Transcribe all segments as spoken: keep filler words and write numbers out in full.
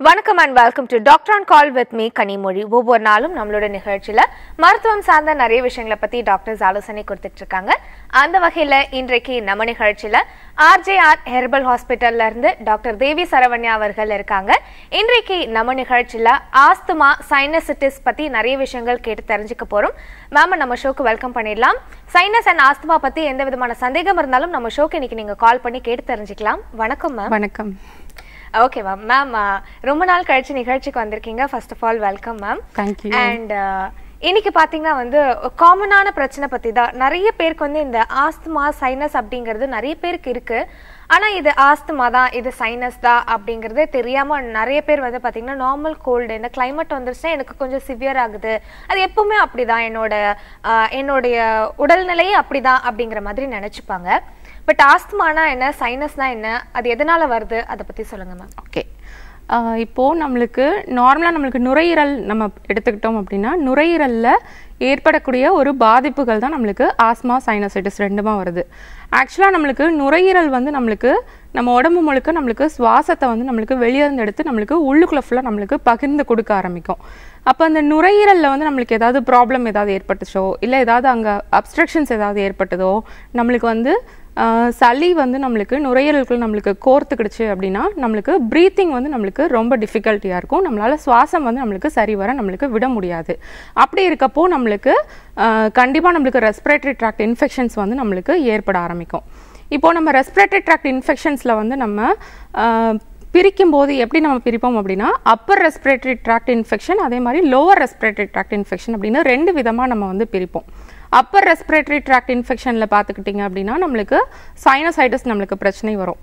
வணக்கம் and welcome to Doctor on Call with me Kanimozhi. ஒவ்வொரு நாளும் நம்மளோட நிகழ்ச்சியில மருத்துவம் சார்ந்த நிறைய விஷயங்களை பத்தி டாக்டர்ஸ் ஆலோசனை கொடுத்துட்டு இருக்காங்க. அந்த வகையில இன்றைக்கு நம்ம நிகழ்ச்சியில ஆர்ஜேஆர் ஹெர்பல் ஹாஸ்பிட்டல்ல இருந்து டாக்டர் தேவி சரவண்யா அவர்கள் இருக்காங்க. இன்றைக்கு நம்ம நிகழ்ச்சியில ஆஸ்துமா சைனசிட்டிஸ் பத்தி நிறைய விஷயங்கள் கேட்டு தெரிஞ்சுக்க போறோம். மேம் நம்ம ஷோக்கு வெல்கம் பண்ணிடலாம். சைனஸ் அண்ட் ஆஸ்துமா பத்தி எந்த விதமான சந்தேகம் இருந்தாலும் நம்ம ஷோக்கு இன்னைக்கு நீங்க கால் பண்ணி கேட்டு தெரிஞ்சுக்கலாம். வணக்கம் மேம். வணக்கம். Okay ma'am. மேம் ரொம்ப நாள் கழிச்சு நிகழ்ச்சிக்கு வந்திருக்கீங்க. First of all welcome ma'am. Thank you. And இன்னைக்கு பாத்தீங்கன்னா வந்து காமனான பிரச்சனை பத்தி தான் நிறைய பேருக்கு வந்து இந்த ஆஸ்துமா சைனஸ் அப்படிங்கிறது நிறைய பேருக்கு இருக்கு. ஆனா இது ஆஸ்துமா தான், இது சைனஸ் தான் அப்படிங்கறதே தெரியாம நிறைய பேர் வந்து பாத்தீங்கன்னா நார்மல் கோல்டு, இந்த கிளைமேட் வந்துருச்சுன்னா எனக்கு கொஞ்சம் சிவியர் ஆகுது, அது எப்பவுமே அப்படிதான், என்னோட என்னுடைய உடல்நிலையே அப்படிதான் அப்படிங்கிற மாதிரி நினைச்சுப்பாங்க. பட் ஆஸ்துமானா என்ன, சைனஸ்னா என்ன, அது எதனால வருது, அதை பத்தி சொல்லுங்க மேம். ஓகே, இப்போது நம்மளுக்கு நார்மலாக நம்மளுக்கு நுரையீரல் நம்ம எடுத்துக்கிட்டோம் அப்படின்னா நுரையீரலில் ஏற்படக்கூடிய ஒரு பாதிப்புகள் தான் நம்மளுக்கு ஆஸ்மா சைனசைட்டிஸ் ரெண்டுமா வருது. ஆக்சுவலாக நம்மளுக்கு நுரையீரல் வந்து நம்மளுக்கு நம்ம உடம்பு முழுக்க நம்மளுக்கு சுவாசத்தை வந்து நம்மளுக்கு வெளியிருந்து எடுத்து நம்மளுக்கு உள்ளுக்குள்ளே ஃபுல்லாக நம்மளுக்கு பகிர்ந்து கொடுக்க ஆரம்பிக்கும். அப்போ அந்த நுரையீரலில் வந்து நம்மளுக்கு ஏதாவது ப்ராப்ளம் ஏதாவது ஏற்பட்டுச்சோ இல்லை ஏதாவது அங்கே அப்ஸ்ட்ரக்ஷன்ஸ் ஏதாவது ஏற்பட்டதோ நம்மளுக்கு வந்து சளி வந்து நம்மளுக்கு நுரையீரலுக்குள்ள நம்மளுக்கு கோர்த்துக்கிடுச்சு அப்படின்னா நம்மளுக்கு ப்ரீத்திங் வந்து நம்மளுக்கு ரொம்ப டிஃபிகல்ட்டியாக இருக்கும். நம்மளால் சுவாசம் வந்து நம்மளுக்கு சரி வர நம்மளுக்கு விட முடியாது. அப்படி இருக்கப்போ நம்மளுக்கு கண்டிப்பாக நம்மளுக்கு ரெஸ்பிரேட்டரி ட்ராக்ட் இன்ஃபெக்ஷன்ஸ் வந்து நம்மளுக்கு ஏற்பட ஆரம்பிக்கும். இப்போது நம்ம ரெஸ்பிரேட்டரி ட்ராக்ட் இன்ஃபெக்ஷன்ஸில் வந்து நம்ம பிரிக்கும் போது எப்படி நம்ம பிரிப்போம் அப்படின்னா அப்பர் ரெஸ்பிரேட்டரி ட்ராக்ட் இன்ஃபெக்ஷன் அதே மாதிரி லோவர் ரெஸ்பிரேட்டரி ட்ராக்ட் இன்ஃபெக்ஷன் அப்படின்னு ரெண்டு விதமாக நம்ம வந்து பிரிப்போம். அப்பர் ரெஸ்பிரேட்டரி ட்ராக்ட் இன்ஃபெக்ஷனில் பார்த்துக்கிட்டிங்க அப்படின்னா நம்மளுக்கு சைனசைட்டிஸ் நம்மளுக்கு பிரச்சனை வரும்.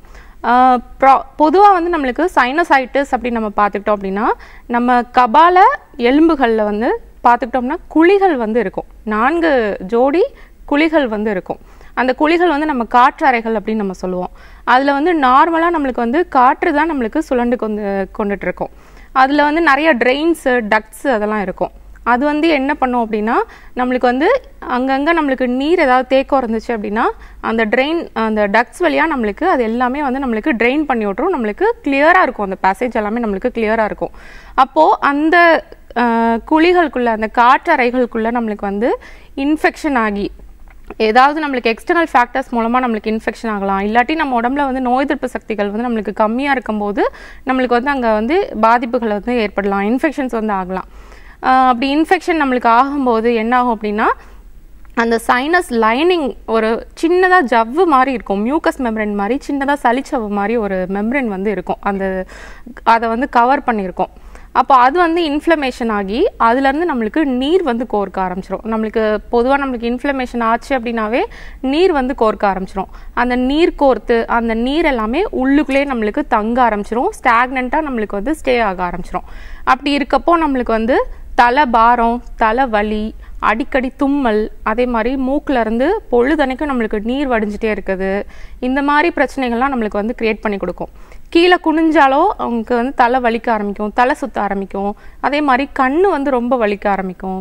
பொதுவாக வந்து நம்மளுக்கு சைனசைட்டிஸ் அப்படின்னு நம்ம பார்த்துக்கிட்டோம் அப்படின்னா நம்ம கபால எலும்புகளில் வந்து பார்த்துக்கிட்டோம்னா குழிகள் வந்து இருக்கும், நான்கு ஜோடி குழிகள் வந்து இருக்கும். அந்த குழிகள் வந்து நம்ம காற்றறைகள் அப்படின்னு நம்ம சொல்லுவோம். அதில் வந்து நார்மலாக நம்மளுக்கு வந்து காற்று தான் நம்மளுக்கு சுழண்டு கொண்டு கொண்டுட்டு இருக்கோம். அதில் வந்து நிறைய ட்ரெயின்ஸு டக்ட்ஸு அதெல்லாம் இருக்கும். அது வந்து என்ன பண்ணும் அப்படின்னா நம்மளுக்கு வந்து அங்கங்கே நம்மளுக்கு நீர் ஏதாவது தேக்கம் இருந்துச்சு அப்படின்னா அந்த ட்ரெயின் அந்த டக்ட்ஸ் வழியாக நம்மளுக்கு அது எல்லாமே வந்து நம்மளுக்கு ட்ரெயின் பண்ணி விட்ரும். நம்மளுக்கு கிளியராக இருக்கும், அந்த பேசேஜ் எல்லாமே நம்மளுக்கு கிளியராக இருக்கும். அப்போது அந்த குழிகளுக்குள்ளே அந்த காற்றறைகளுக்குள்ளே நம்மளுக்கு வந்து இன்ஃபெக்ஷன் ஆகி ஏதாவது நம்மளுக்கு எக்ஸ்டர்னல் ஃபேக்டர்ஸ் மூலமாக நம்மளுக்கு இன்ஃபெக்ஷன் ஆகலாம். இல்லாட்டி நம்ம உடம்புல வந்து நோய் எதிர்ப்பு சக்திகள் வந்து நம்மளுக்கு கம்மியாக இருக்கும்போது நம்மளுக்கு வந்து அங்கே வந்து பாதிப்புகள் வந்து ஏற்படலாம், இன்ஃபெக்ஷன்ஸ் வந்து ஆகலாம். அப்படி இன்ஃபெக்ஷன் நம்மளுக்கு ஆகும்போது என்ன ஆகும் அப்படின்னா அந்த சைனஸ் லைனிங் ஒரு சின்னதாக ஜவ்வு மாதிரி இருக்கும், மியூக்கஸ் மெம்பரேன் மாதிரி சின்னதாக சளிச்சவ்வு மாதிரி ஒரு மெம்பரேன் வந்து இருக்கும், அந்த அதை வந்து கவர் பண்ணியிருக்கோம். அப்போ அது வந்து இன்ஃப்ளமேஷன் ஆகி அதுலேருந்து நம்மளுக்கு நீர் வந்து கோர்க்க ஆரம்பிச்சிடும். நம்மளுக்கு பொதுவாக நம்மளுக்கு இன்ஃப்ளமேஷன் ஆச்சு அப்படின்னாவே நீர் வந்து கோர்க்க ஆரம்பிச்சிடும். அந்த நீர் கோர்த்து அந்த நீர் எல்லாமே உள்ளுக்குள்ளே நம்மளுக்கு தங்க ஆரம்பிச்சிடும், ஸ்டாக்னண்ட்டாக நம்மளுக்கு வந்து ஸ்டே ஆக ஆரம்பிச்சிடும். அப்படி இருக்கப்போ நம்மளுக்கு வந்து தலை பாரம், தலை வலி, அடிக்கடி தும்மல், அதே மாதிரி மூக்கில் இருந்து பொழுதனைக்கும் நம்மளுக்கு நீர் வடிஞ்சிட்டே இருக்குது, இந்த மாதிரி பிரச்சனைகள்லாம் நம்மளுக்கு வந்து கிரியேட் பண்ணி கொடுக்கும். கீழே குனிஞ்சாலோ அவங்களுக்கு வந்து தலை வலிக்க ஆரம்பிக்கும், தலை சுற்ற ஆரம்பிக்கும். அதே மாதிரி கண் வந்து ரொம்ப வலிக்க ஆரம்பிக்கும்.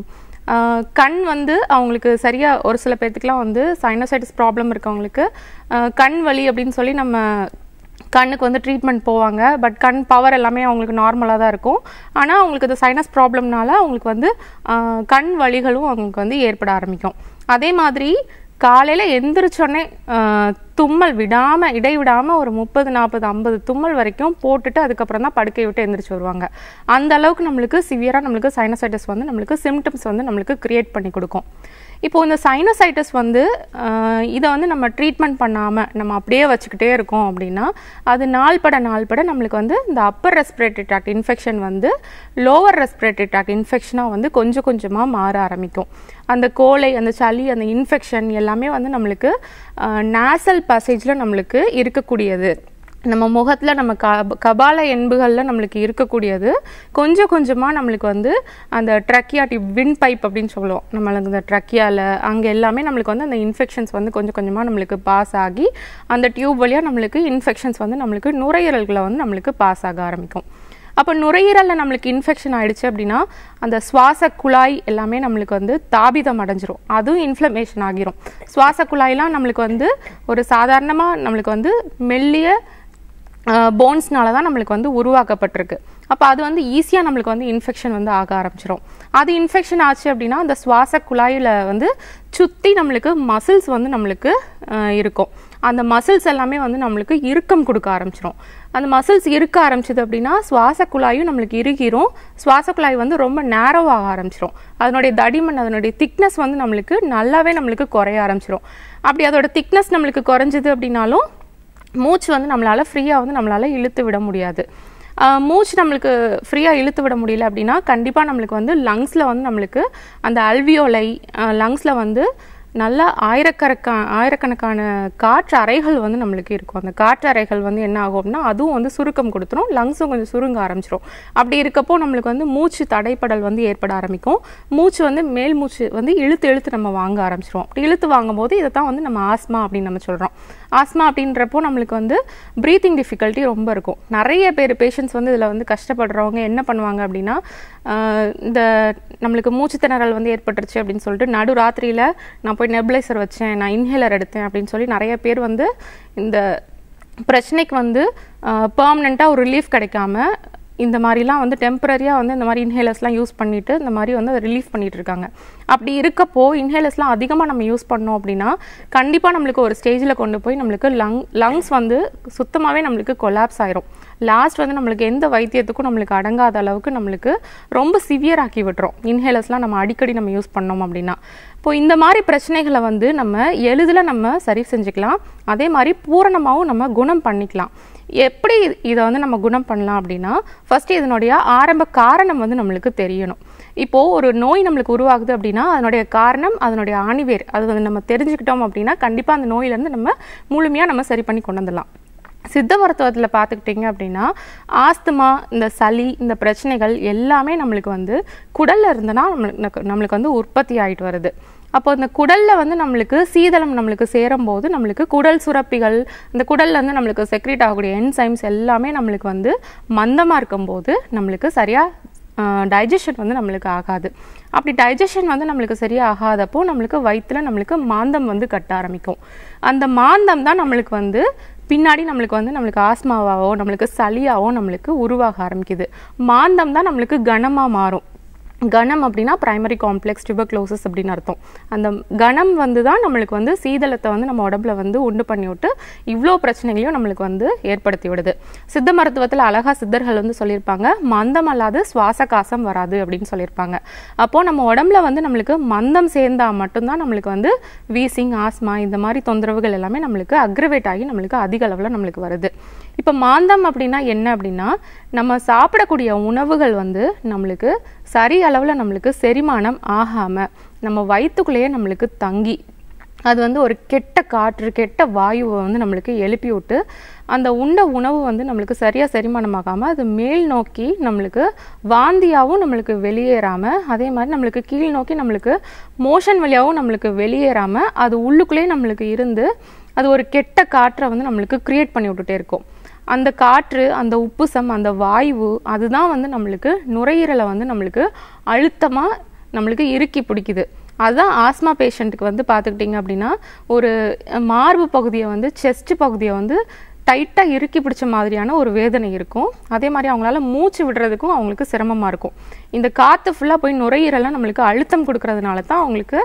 கண் வந்து அவங்களுக்கு சரியாக ஒரு சில பேர்த்துக்குலாம் வந்து சைனசைட்டிஸ் ப்ராப்ளம் இருக்கவங்களுக்கு கண் வலி அப்படின்னு சொல்லி நம்ம கண்ணுக்கு வந்து ட்ரீட்மெண்ட் போவாங்க. பட் கண் பவர் எல்லாமே அவங்களுக்கு நார்மலாக தான் இருக்கும். ஆனால் அவங்களுக்கு இந்த சைனஸ் ப்ராப்ளம்னால அவங்களுக்கு வந்து கண் வலிகளும் அவங்களுக்கு வந்து ஏற்பட ஆரம்பிக்கும். அதே மாதிரி காலையில் எந்திரிச்சோடனே தும்மல் விடாமல் இடைவிடாமல் ஒரு முப்பது நாற்பது ஐம்பது தும்மல் வரைக்கும் போட்டுட்டு அதுக்கப்புறம் தான் படுக்கை விட்டு எந்திரிச்சு வருவாங்க. அந்த அளவுக்கு நம்மளுக்கு சிவியராக நம்மளுக்கு சைனசைட்டிஸ் வந்து நம்மளுக்கு சிம்டம்ஸ் வந்து நம்மளுக்கு கிரியேட் பண்ணி கொடுக்கும். இப்போது இந்த சைனசைட்டிஸ் வந்து இதை வந்து நம்ம ட்ரீட்மெண்ட் பண்ணாமல் நம்ம அப்படியே வச்சுக்கிட்டே இருக்கோம் அப்படின்னா அது நாள்பட நாள்பட நம்மளுக்கு வந்து இந்த அப்பர் ரெஸ்பிரேட்டரி ட்ராக்ட் இன்ஃபெக்ஷன் வந்து லோவர் ரெஸ்பிரேட்டரி ட்ராக்ட் இன்ஃபெக்ஷனாக வந்து கொஞ்சம் கொஞ்சமாக மாற ஆரம்பிக்கும். அந்த கோலை, அந்த சளி, அந்த இன்ஃபெக்ஷன் எல்லாமே வந்து நம்மளுக்கு நேசல் பேசேஜில் நம்மளுக்கு இருக்கக்கூடியது, நம்ம முகத்தில் நம்ம க கபால எண்புகளில் நம்மளுக்கு இருக்கக்கூடியது கொஞ்சம் கொஞ்சமாக நம்மளுக்கு வந்து அந்த ட்ரக்கியா டியூப் வின் பைப் அப்படின்னு சொல்லுவோம், நம்மளுக்கு இந்த ட்ரக்கியாவில் அங்கே எல்லாமே நம்மளுக்கு வந்து அந்த இன்ஃபெக்ஷன்ஸ் வந்து கொஞ்சம் கொஞ்சமாக நம்மளுக்கு பாஸ் ஆகி அந்த டியூப் வழியாக நம்மளுக்கு இன்ஃபெக்ஷன்ஸ் வந்து நம்மளுக்கு நுரையீரல்களை வந்து நம்மளுக்கு பாஸ் ஆக ஆரம்பிக்கும். அப்போ நுரையீரலில் நம்மளுக்கு இன்ஃபெக்ஷன் ஆகிடுச்சு அப்படின்னா அந்த சுவாச குழாய் எல்லாமே நம்மளுக்கு வந்து தாபிதம் அடைஞ்சிரும், அதுவும் இன்ஃப்ளமேஷன் ஆகிரும். சுவாச குழாயெலாம் நம்மளுக்கு வந்து ஒரு சாதாரணமாக நம்மளுக்கு வந்து மெல்லிய போன்ஸ்னால தான் நம்மளுக்கு வந்து உருவாக்கப்பட்டிருக்கு. அப்போ அது வந்து ஈஸியாக நம்மளுக்கு வந்து இன்ஃபெக்ஷன் வந்து ஆக ஆரம்பிச்சிடும். அது இன்ஃபெக்ஷன் ஆச்சு அப்படின்னா அந்த சுவாச குழாயில் வந்து சுற்றி நம்மளுக்கு மசில்ஸ் வந்து நம்மளுக்கு இருக்கும். அந்த மசில்ஸ் எல்லாமே வந்து நம்மளுக்கு இறுக்கம் கொடுக்க ஆரம்பிச்சிடும். அந்த மசில்ஸ் இருக்க ஆரம்பிச்சது அப்படின்னா சுவாச குழாயும் நம்மளுக்கு இறுகிரும். சுவாச குழாய் வந்து ரொம்ப நேரோவாக ஆரம்பிச்சிடும். அதனுடைய தடிமன், அதனுடைய திக்னஸ் வந்து நம்மளுக்கு நல்லாவே நம்மளுக்கு குறைய ஆரம்பிச்சிடும். அப்படி அதோட திக்னஸ் நம்மளுக்கு குறைஞ்சது அப்படின்னாலும் மூச்சு வந்து நம்மளால் ஃப்ரீயாக வந்து நம்மளால் இழுத்து விட முடியாது. மூச்சு நம்மளுக்கு ஃப்ரீயாக இழுத்து விட முடியல அப்படின்னா கண்டிப்பாக நம்மளுக்கு வந்து லங்ஸில் வந்து நம்மளுக்கு அந்த அல்வியோலை லங்ஸில் வந்து நல்ல ஆயிரக்கணக்கா ஆயிரக்கணக்கான காற்று அறைகள் வந்து நம்மளுக்கு இருக்கும். அந்த காற்று அறைகள் வந்து என்ன ஆகும் அப்படின்னா அதுவும் வந்து சுருக்கம் கொடுத்துரும், லங்ஸும் கொஞ்சம் சுருங்க ஆரம்பிச்சிடும். அப்படி இருக்கப்போ நம்மளுக்கு வந்து மூச்சு தடைப்படல் வந்து ஏற்பட ஆரம்பிக்கும். மூச்சு வந்து மேல் மூச்சு வந்து இழுத்து இழுத்து நம்ம வாங்க ஆரம்பிச்சிடும். அப்படி இழுத்து வாங்கும்போது இதை தான் வந்து நம்ம ஆஸ்மா அப்படின்னு நம்ம சொல்கிறோம். ஆஸ்மா அப்படின்றப்போ நம்மளுக்கு வந்து ப்ரீத்திங் டிஃபிகல்ட்டி ரொம்ப இருக்கும். நிறைய பேர் பேஷண்ட்ஸ் வந்து இதில் வந்து கஷ்டப்படுறவங்க என்ன பண்ணுவாங்க அப்படின்னா இந்த நம்மளுக்கு மூச்சு திணறல் வந்து ஏற்பட்டுருச்சு அப்படின்னு சொல்லிட்டு நடு ராத்திரியில் நான் போய் நெபுலைசர் வச்சேன், நான் இன்ஹேலர் எடுத்தேன் அப்படின்னு சொல்லி நிறைய பேர் வந்து இந்த பிரச்சனைக்கு வந்து பெர்மனெண்ட்டாக ஒரு ரிலீஃப் கிடைக்காம இந்த மாதிரிலாம் வந்து டெம்பரரியாக வந்து இந்த மாதிரி இன்ஹேலர்ஸ்லாம் யூஸ் பண்ணிவிட்டு இந்த மாதிரி வந்து அதை ரிலீஃப் பண்ணிகிட்டு இருக்காங்க. அப்படி இருக்கப்போ இன்ஹேலர்ஸ்லாம் அதிகமாக நம்ம யூஸ் பண்ணோம் அப்படின்னா கண்டிப்பாக நம்மளுக்கு ஒரு ஸ்டேஜில் கொண்டு போய் நம்மளுக்கு லங் லங்ஸ் வந்து சுத்தமாகவே நம்மளுக்கு கொலாப்ஸ் ஆயிரும். லாஸ்ட் வந்து நம்மளுக்கு எந்த வைத்தியத்துக்கும் நம்மளுக்கு அடங்காத அளவுக்கு நம்மளுக்கு ரொம்ப சிவியர் ஆக்கி விட்டுரும் இன்ஹேலர்ஸ்லாம் நம்ம அடிக்கடி நம்ம யூஸ் பண்ணோம் அப்படின்னா. இப்போ இந்த மாதிரி பிரச்சனைகளை வந்து நம்ம எளிதில் நம்ம சரி செஞ்சுக்கலாம். அதே மாதிரி பூரணமாகவும் நம்ம குணம் பண்ணிக்கலாம். எப்படி இதை வந்து நம்ம குணம் பண்ணலாம் அப்படின்னா ஃபஸ்ட்டு இதனுடைய ஆரம்ப காரணம் வந்து நம்மளுக்கு தெரியணும். இப்போது ஒரு நோய் நம்மளுக்கு உருவாகுது அப்படின்னா அதனுடைய காரணம், அதனுடைய ஆணிவேர் அது வந்து நம்ம தெரிஞ்சுக்கிட்டோம் அப்படின்னா கண்டிப்பாக அந்த நோயிலேருந்து நம்ம முழுமையாக நம்ம சரி பண்ணி கொண்டு வந்துடலாம். சித்த மருத்துவத்தில் பார்த்துக்கிட்டிங்க அப்படின்னா ஆஸ்துமா, இந்த சளி, இந்த பிரச்சனைகள் எல்லாமே நம்மளுக்கு வந்து குடலில் இருந்தனா நம்மளுக்கு நம்மளுக்கு வந்து உற்பத்தி ஆகிட்டு வருது. அப்போ இந்த குடலில் வந்து நம்மளுக்கு சீதளம் நம்மளுக்கு சேரும்போது நம்மளுக்கு குடல் சுரப்பிகள், இந்த குடலில் வந்து நம்மளுக்கு செக்ரேட் ஆகக்கூடிய என்சைம்ஸ் எல்லாமே நம்மளுக்கு வந்து மந்தமாக இருக்கும்போது நம்மளுக்கு சரியாக டைஜஷன் வந்து நம்மளுக்கு ஆகாது. அப்படி டைஜஷன் வந்து நம்மளுக்கு சரியாக ஆகாதப்போ நம்மளுக்கு வயிற்றுல நம்மளுக்கு மாந்தம் வந்து கட்ட ஆரம்பிக்கும். அந்த மாந்தம் தான் நம்மளுக்கு வந்து பின்னாடி நம்மளுக்கு வந்து நம்மளுக்கு ஆஸ்மாவாவோ நம்மளுக்கு சளியாவோ நம்மளுக்கு உருவாக ஆரம்பிக்குது. மாந்தம் தான் நம்மளுக்கு கனமாக மாறும். கணம் அப்படின்னா பிரைமரி காம்ப்ளெக்ஸ் டியூபர்குலோசிஸ் அப்படின்னு அர்த்தம். அந்த கணம் வந்து தான் நம்மளுக்கு வந்து சீதளத்தை வந்து நம்ம உடம்புல வந்து உண்டு பண்ணி விட்டு இவ்வளோ பிரச்சனைகளையும் நம்மளுக்கு வந்து ஏற்படுத்தி விடுது. சித்த மருத்துவத்தில் அழகா சித்தர்கள் வந்து சொல்லியிருப்பாங்க, மந்தம் அல்லாது சுவாச காசம் வராது அப்படின்னு சொல்லியிருப்பாங்க. அப்போது நம்ம உடம்புல வந்து நம்மளுக்கு மந்தம் சேர்ந்தால் மட்டும்தான் நம்மளுக்கு வந்து வீசிங், ஆஸ்மா இந்த மாதிரி தொந்தரவுகள் எல்லாமே நம்மளுக்கு அக்ரவேட் ஆகி நம்மளுக்கு அதிக அளவில் நம்மளுக்கு வருது. இப்போ மாந்தம் அப்படின்னா என்ன அப்படின்னா நம்ம சாப்பிடக்கூடிய உணவுகள் வந்து நம்மளுக்கு சரி அளவில் நம்மளுக்கு செரிமானம் ஆகாமல் நம்ம வயிற்றுக்குள்ளேயே நம்மளுக்கு தங்கி அது வந்து ஒரு கெட்ட காற்று, கெட்ட வாயுவை வந்து நம்மளுக்கு எழுப்பி விட்டு அந்த உண்ட உணவு வந்து நம்மளுக்கு சரியாக செரிமானமாகாமல் அது மேல் நோக்கி நம்மளுக்கு வாந்தியாகவும் நம்மளுக்கு வெளியேறாமல், அதே மாதிரி நம்மளுக்கு கீழ் நோக்கி நம்மளுக்கு மோஷன் வழியாகவும் நம்மளுக்கு வெளியேறாமல் அது உள்ளுக்குள்ளேயே நம்மளுக்கு இருந்து அது ஒரு கெட்ட காற்றை வந்து நம்மளுக்கு க்ரியேட் பண்ணி விட்டுட்டே இருக்கும். அந்த காற்று, அந்த உப்புசம், அந்த வாயு அதுதான் வந்து நம்மளுக்கு நுரையீரலை வந்து நம்மளுக்கு அழுத்தமாக நம்மளுக்கு இறுக்கி பிடிக்குது. அதுதான் ஆஸ்மா பேஷண்ட்டுக்கு வந்து பார்த்துக்கிட்டிங்க அப்படின்னா ஒரு மார்பு பகுதியை வந்து செஸ்ட் பகுதியை வந்து டைட்டாக இறுக்கி பிடிச்ச மாதிரியான ஒரு வேதனை இருக்கும். அதே மாதிரி அவங்களால மூச்சு விடுறதுக்கும் அவங்களுக்கு சிரமமாக இருக்கும். இந்த காற்று ஃபுல்லாக போய் நுரையீரலை நம்மளுக்கு அழுத்தம் கொடுக்கறதுனால தான் அவங்களுக்கு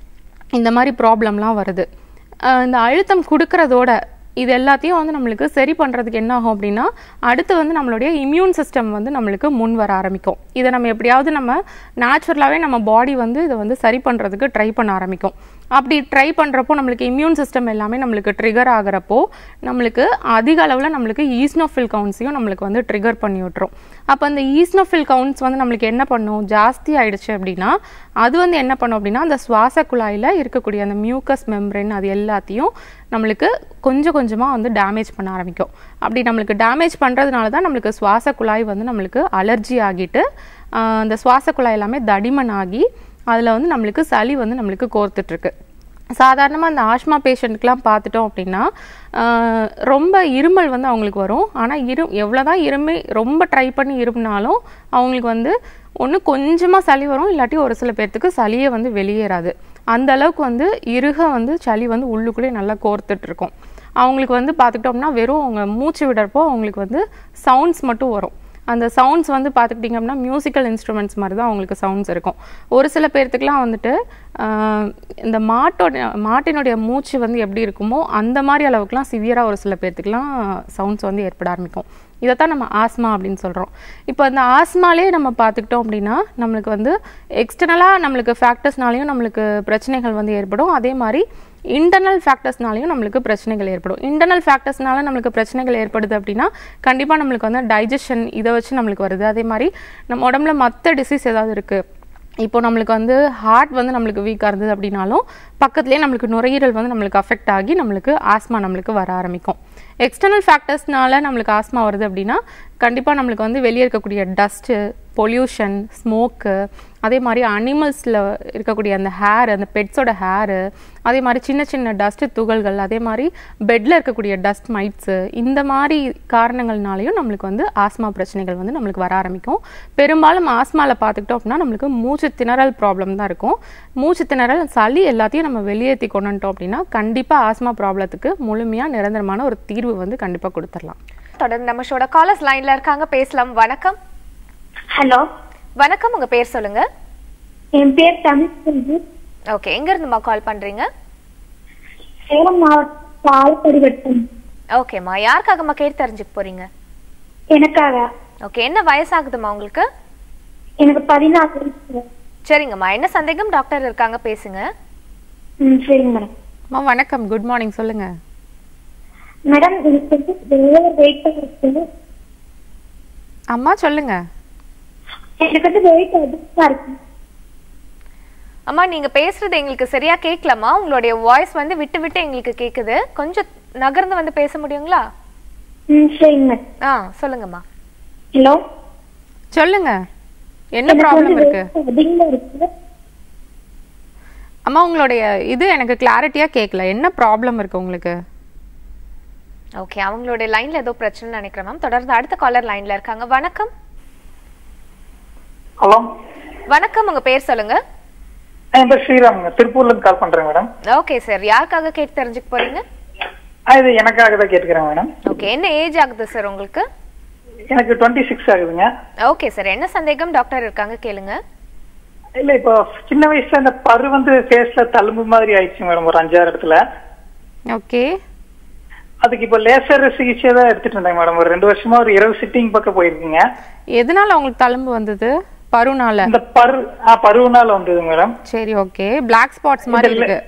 இந்த மாதிரி ப்ராப்ளம்லாம் வருது. இந்த அழுத்தம் கொடுக்கறதோட இது எல்லாத்தையும் வந்து நம்மளுக்கு சரி பண்ணுறதுக்கு என்ன ஆகும் அப்படின்னா அடுத்து வந்து நம்மளுடைய இம்யூன் சிஸ்டம் வந்து நம்மளுக்கு முன் வர ஆரம்பிக்கும். இதை நம்ம எப்படியாவது நம்ம நேச்சுரலாகவே நம்ம பாடி வந்து இதை வந்து சரி பண்ணுறதுக்கு ட்ரை பண்ண ஆரம்பிக்கும். அப்படி ட்ரை பண்ணுறப்போ நம்மளுக்கு இம்யூன் சிஸ்டம் எல்லாமே நம்மளுக்கு ட்ரிகர் ஆகிறப்போ நம்மளுக்கு அதிக அளவில் நம்மளுக்கு ஈஸ்னோஃபில் கவுண்ட்ஸையும் நம்மளுக்கு வந்து ட்ரிகர் பண்ணி விட்டுரும். அப்போ அந்த ஈஸ்னோஃபில் கவுண்ட்ஸ் வந்து நம்மளுக்கு என்ன பண்ணும், ஜாஸ்தி ஆயிடுச்சு அப்படின்னா அது வந்து என்ன பண்ணும் அப்படின்னா அந்த சுவாச குழாயில் இருக்கக்கூடிய அந்த மியூக்கஸ் மெம்ப்ரேன் அது எல்லாத்தையும் நம்மளுக்கு கொஞ்சம் கொஞ்சமாக வந்து டேமேஜ் பண்ண ஆரம்பிக்கும். அப்படி நம்மளுக்கு டேமேஜ் பண்ணுறதுனால தான் நம்மளுக்கு சுவாச குழாய் வந்து நம்மளுக்கு அலர்ஜி ஆகிட்டு அந்த சுவாச குழாய் எல்லாமே தடிமன் ஆகி அதில் வந்து நம்மளுக்கு சளி வந்து நம்மளுக்கு கோர்த்துட்ருக்கு. சாதாரணமாக அந்த ஆஸ்மா பேஷண்ட்டுக்கெலாம் பார்த்துட்டோம் அப்படின்னா ரொம்ப இருமல் வந்து அவங்களுக்கு வரும். ஆனால் இரு எவ்வளோ தான் இருமை ரொம்ப ட்ரை பண்ணி இருமினாலும் அவங்களுக்கு வந்து ஒன்று கொஞ்சமாக சளி வரும், இல்லாட்டி ஒரு சில பேர்த்துக்கு சளியே வந்து வெளியேறாது. அந்த அளவுக்கு வந்து இறுக வந்து சளி வந்து உள்ளுக்குள்ளே நல்லா கோர்த்துட்ருக்கும். அவங்களுக்கு வந்து பார்த்துக்கிட்டோம்னா வெறும் அவங்க மூச்சு விடுறப்போ அவங்களுக்கு வந்து சவுண்ட்ஸ் மட்டும் வரும். அந்த சவுண்ட்ஸ் வந்து பார்த்துக்கிட்டிங்க அப்படின்னா மியூசிக்கல் இன்ஸ்ட்ருமெண்ட்ஸ் மாதிரி தான் அவங்களுக்கு சவுண்ட்ஸ் இருக்கும். ஒரு சில பேர்த்துக்குலாம் வந்துட்டு இந்த மாட்டோட மாட்டினுடைய மூச்சு வந்து எப்படி இருக்குமோ அந்த மாதிரி அளவுக்குலாம் சிவியராக ஒரு சில பேர்த்துக்குலாம் சவுண்ட்ஸ் வந்து ஏற்பட ஆரம்பிக்கும். இதைத்தான் நம்ம ஆஸ்மா அப்படின்னு சொல்கிறோம். இப்போ அந்த ஆஸ்மாலே நம்ம பார்த்துக்கிட்டோம் அப்படின்னா நம்மளுக்கு வந்து எக்ஸ்டர்னலாக நம்மளுக்கு ஃபேக்டர்ஸ்னாலையும் நம்மளுக்கு பிரச்சனைகள் வந்து ஏற்படும். அதே மாதிரி இன்டர்னல் ஃபேக்டர்ஸ்னாலையும் நம்மளுக்கு பிரச்சனைகள் ஏற்படும். இன்டர்னல் ஃபேக்டர்ஸ்னால நம்மளுக்கு பிரச்சனைகள் ஏற்படுது அப்படின்னா கண்டிப்பாக நம்மளுக்கு வந்து டைஜஷன் இதை வச்சு நம்மளுக்கு வருது. அதே மாதிரி நம்ம உடம்புல மற்ற டிசீஸ் ஏதாவது இருக்குது, இப்போ நம்மளுக்கு வந்து ஹார்ட் வந்து நம்மளுக்கு வீக்காக இருந்தது அப்படின்னாலும் பக்கத்துலேயே நம்மளுக்கு நுரையீரல் வந்து நம்மளுக்கு அஃபெக்ட் ஆகி நம்மளுக்கு ஆஸ்மா நம்மளுக்கு வர ஆரம்பிக்கும். எக்ஸ்டர்னல் ஃபேக்டர்ஸ்னால நம்மளுக்கு ஆஸ்மா வருது அப்படின்னா கண்டிப்பாக நம்மளுக்கு வந்து வெளியே இருக்கக்கூடிய டஸ்ட்டு, பொல்யூஷன், ஸ்மோக்கு, அதே மாதிரி அனிமல்ஸில் இருக்கக்கூடிய அந்த ஹேர், அந்த பெட்ஸோட ஹேரு, அதே மாதிரி சின்ன சின்ன டஸ்ட்டு துகள்கள், அதே மாதிரி பெட்டில் இருக்கக்கூடிய டஸ்ட் மைட்ஸு, இந்த மாதிரி காரணங்கள்னாலையும் நம்மளுக்கு வந்து ஆஸ்மா பிரச்சனைகள் வந்து நம்மளுக்கு வர ஆரம்பிக்கும். பெரும்பாலும் ஆஸ்மாவில் பார்த்துக்கிட்டோம் அப்படின்னா நம்மளுக்கு மூச்சு திணறல் ப்ராப்ளம் தான் இருக்கும். மூச்சு திணறல், சளி எல்லாத்தையும் நம்ம வெளியேற்றி கொண்டு வந்துட்டோம் அப்படின்னா கண்டிப்பாக ஆஸ்மா ப்ராப்ளத்துக்கு முழுமையாக நிரந்தரமான ஒரு தீர்வு வந்து கண்டிப்பாக கொடுத்துடலாம். தொடர்ந்து நம்ம ஷோட காலர்ஸ் லைன்ல இருக்காங்க, பேசலாம். வணக்கம். ஹலோ, வணக்கம். உங்க பேர் சொல்லுங்க. என் பேர் தமிழ்செல்வி. ஓகே, எங்க இருந்துமா கால் பண்றீங்க? சேலம் மாவட்டம் ஆலப்படி வட்டம். ஓகேம்மா, யாருக்காகம்மா கேட்டு தெரிஞ்சுக்க போறீங்க? எனக்காக. ஓகே, என்ன வயசாகுதுமா உங்களுக்கு? எனக்கு பதினாறு வயசு. சரிங்கம்மா, என்ன சந்தேகம்? டாக்டர் இருக்காங்க, பேசுங்க. ம் சரிங்க மேடம். அம்மா வணக்கம், குட் மார்னிங், சொல்லுங்க. மேடம், எனக்கு வந்து வெயிட் இருக்கு. அம்மா சொல்லுங்க. எனக்கு வந்து வெயிட் அதிகமா இருக்கு. அம்மா, நீங்க பேசுறது எங்களுக்கு சரியா கேட்கலம்மா. உங்களுடைய வாய்ஸ் வந்து விட்டு விட்டு எங்களுக்கு கேக்குது. கொஞ்சம் நகர்ந்து வந்து பேச முடியுங்களா? ம் சரிங்க மேடம். ஆ சொல்லுங்கம்மா. ஹலோ, சொல்லுங்க, என்ன ப்ராப்ளம் இருக்கு? அதிகமா இருக்கு. அம்மா உங்களுடைய இது எனக்கு கிளாரிட்டியா கேட்கல, என்ன ப்ராப்ளம் இருக்கு உங்களுக்கு? ஓகே, அவங்களுடைய லைன்ல ஏதோ பிரச்சனை நினைக்கிறேன் மேம். தொடர்ந்து அடுத்த காலர் லைன்ல இருக்காங்க. வணக்கம். ஹலோ, வணக்கம். உங்க பேர் சொல்லுங்க. என் பேர் ஸ்ரீராம், திருப்பூர்ல இருந்து கால் பண்றேன் மேடம். ஓகே சார், யாருக்காக கேட்டு தெரிஞ்சுக்க போறீங்க? இது எனக்காக தான் கேட்டுக்கிறேன் மேடம். ஓகே, என்ன ஏஜ் ஆகுது சார் உங்களுக்கு? எனக்கு டுவெண்ட்டி சிக்ஸ் ஆகுதுங்க. ஓகே சார், என்ன சந்தேகம்? டாக்டர் இருக்காங்க, கேளுங்க. இல்ல, இப்போ சின்ன வயசுல இந்த பரு வந்து ஃபேஸ்ல தழும்பு மாதிரி ஆயிடுச்சு மேடம், ஒரு அஞ்சாறு இடத்துல. ஓகே, அதுக்கு இப்போ லேசர் சிகிச்சை தான் எடுத்துட்டு இருந்தேன் மேடம். ஒரு ரெண்டு வருஷமா ஒரு இருபது சிட்டிங் பக்கம் போயிருக்கீங்க. எதனால உங்களுக்கு தழும்பு வந்தது? பருனால? இந்த பரு பருவனால வந்தது மேடம். சரி, ஓகே. பிளாக் ஸ்பாட்ஸ் மாதிரி இருக்கு.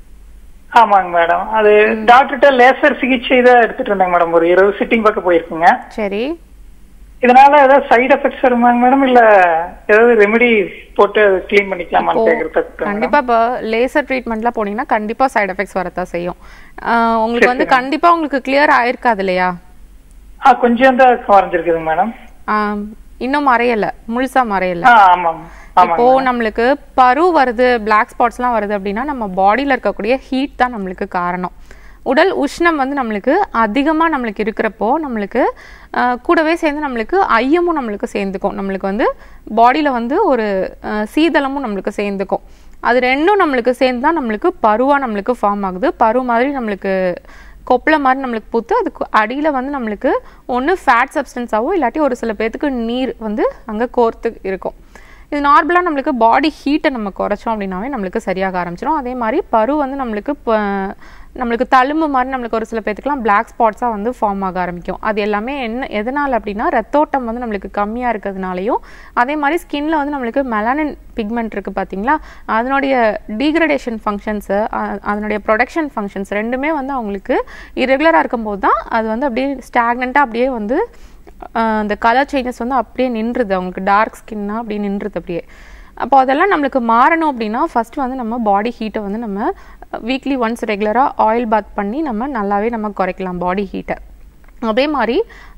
ஆமாங்க மேடம், அது டாக்டர்கிட்ட லேசர் சிகிச்சை தான் எடுத்துட்டு இருந்தேங்க மேடம். ஒரு இருபது சிட்டிங் பக்கம் போயிருக்குங்க. சரி, இதனால ஏதாவது சைடு எஃபெக்ட்ஸ் வருமாங்க மேடம், இல்ல ஏதாவது ரெமெடி போட்டு கிளீன் பண்ணிக்கலாமான்னு கேக்குறதுக்கு. கண்டிப்பா இப்போ லேசர் ட்ரீட்மெண்ட்லாம் போனீங்கன்னா கண்டிப்பா சைடு எஃபெக்ட்ஸ் வரத்தான் செய்யும். உங்களுக்கு வந்து கண்டிப்பா உங்களுக்கு கிளியர் ஆயிருக்காது இல்லையா? ஆ, கொஞ்சம் தான் வரைஞ்சிருக்குது மேடம். இன்னும் மறையல, முழுசா மறையல. ஆமாம். இப்போ நம்மளுக்கு பரு வருது, பிளாக் ஸ்பாட்ஸ்லாம் வருது அப்படின்னா நம்ம பாடியில் இருக்கக்கூடிய ஹீட் தான் நம்மளுக்கு காரணம். உடல் உஷ்ணம் வந்து நம்மளுக்கு அதிகமாக நம்மளுக்கு இருக்கிறப்போ நம்மளுக்கு கூடவே சேர்ந்து நம்மளுக்கு ஐயமும் நம்மளுக்கு சேர்ந்துக்கும். நம்மளுக்கு வந்து பாடியில் வந்து ஒரு சீதளமும் நம்மளுக்கு சேர்ந்துக்கும். அது ரெண்டும் நம்மளுக்கு சேர்ந்து தான் நம்மளுக்கு பருவாக நம்மளுக்கு ஃபார்ம் ஆகுது. பரு மாதிரி நம்மளுக்கு கொப்பளை மாதிரி நம்மளுக்கு பூத்து அதுக்கு அடியில் வந்து நம்மளுக்கு ஒன்று ஃபேட் சப்ஸ்டன்ஸாகவும் இல்லாட்டி ஒரு சில பேர்த்துக்கு நீர் வந்து அங்கே கோர்த்து இருக்கும். இது நார்மலாக நம்மளுக்கு பாடி ஹீட்டை நம்ம குறைச்சோம் அப்படின்னாவே நம்மளுக்கு சரியாக ஆரம்பிச்சிடும். அதே மாதிரி பரு வந்து நம்மளுக்கு நம்மளுக்கு தழும்பு மாதிரி நம்மளுக்கு ஒரு சில பேர்த்துக்குலாம் பிளாக் ஸ்பாட்ஸாக வந்து ஃபார்ம் ஆக ஆரம்பிக்கும். அது எல்லாமே என்ன எதனால் அப்படின்னா ரத்தோட்டம் வந்து நம்மளுக்கு கம்மியாக இருக்கிறதுனாலையும், அதே மாதிரி ஸ்கின்ல வந்து நம்மளுக்கு மெலானின் பிக்மெண்ட் இருக்குது பார்த்தீங்களா, அதனுடைய டீக்ரடேஷன் ஃபங்க்ஷன்ஸு, அதனுடைய ப்ரொடக்ஷன் ஃபங்க்ஷன்ஸ் ரெண்டுமே வந்து அவங்களுக்கு இரெகுலராக இருக்கும்போது தான் அது வந்து அப்படியே ஸ்டாக்னண்ட்டாக அப்படியே வந்து அந்த கலர் சேஞ்சஸ் வந்து அப்படியே நின்றுது. அவங்களுக்கு டார்க் ஸ்கின்னா அப்படியே நின்றுது அப்படியே. அப்போ அதெல்லாம் நம்மளுக்கு மாறணும் அப்படின்னா ஃபஸ்ட்டு வந்து நம்ம பாடி ஹீட்டை வந்து நம்ம வீக்லி ஒன்ஸ் ரெகுலராக ஆயில் பாத் பண்ணி நம்ம நல்லாவே நம்ம குறைக்கலாம் பாடி ஹீட்டை. அதே மாதிரி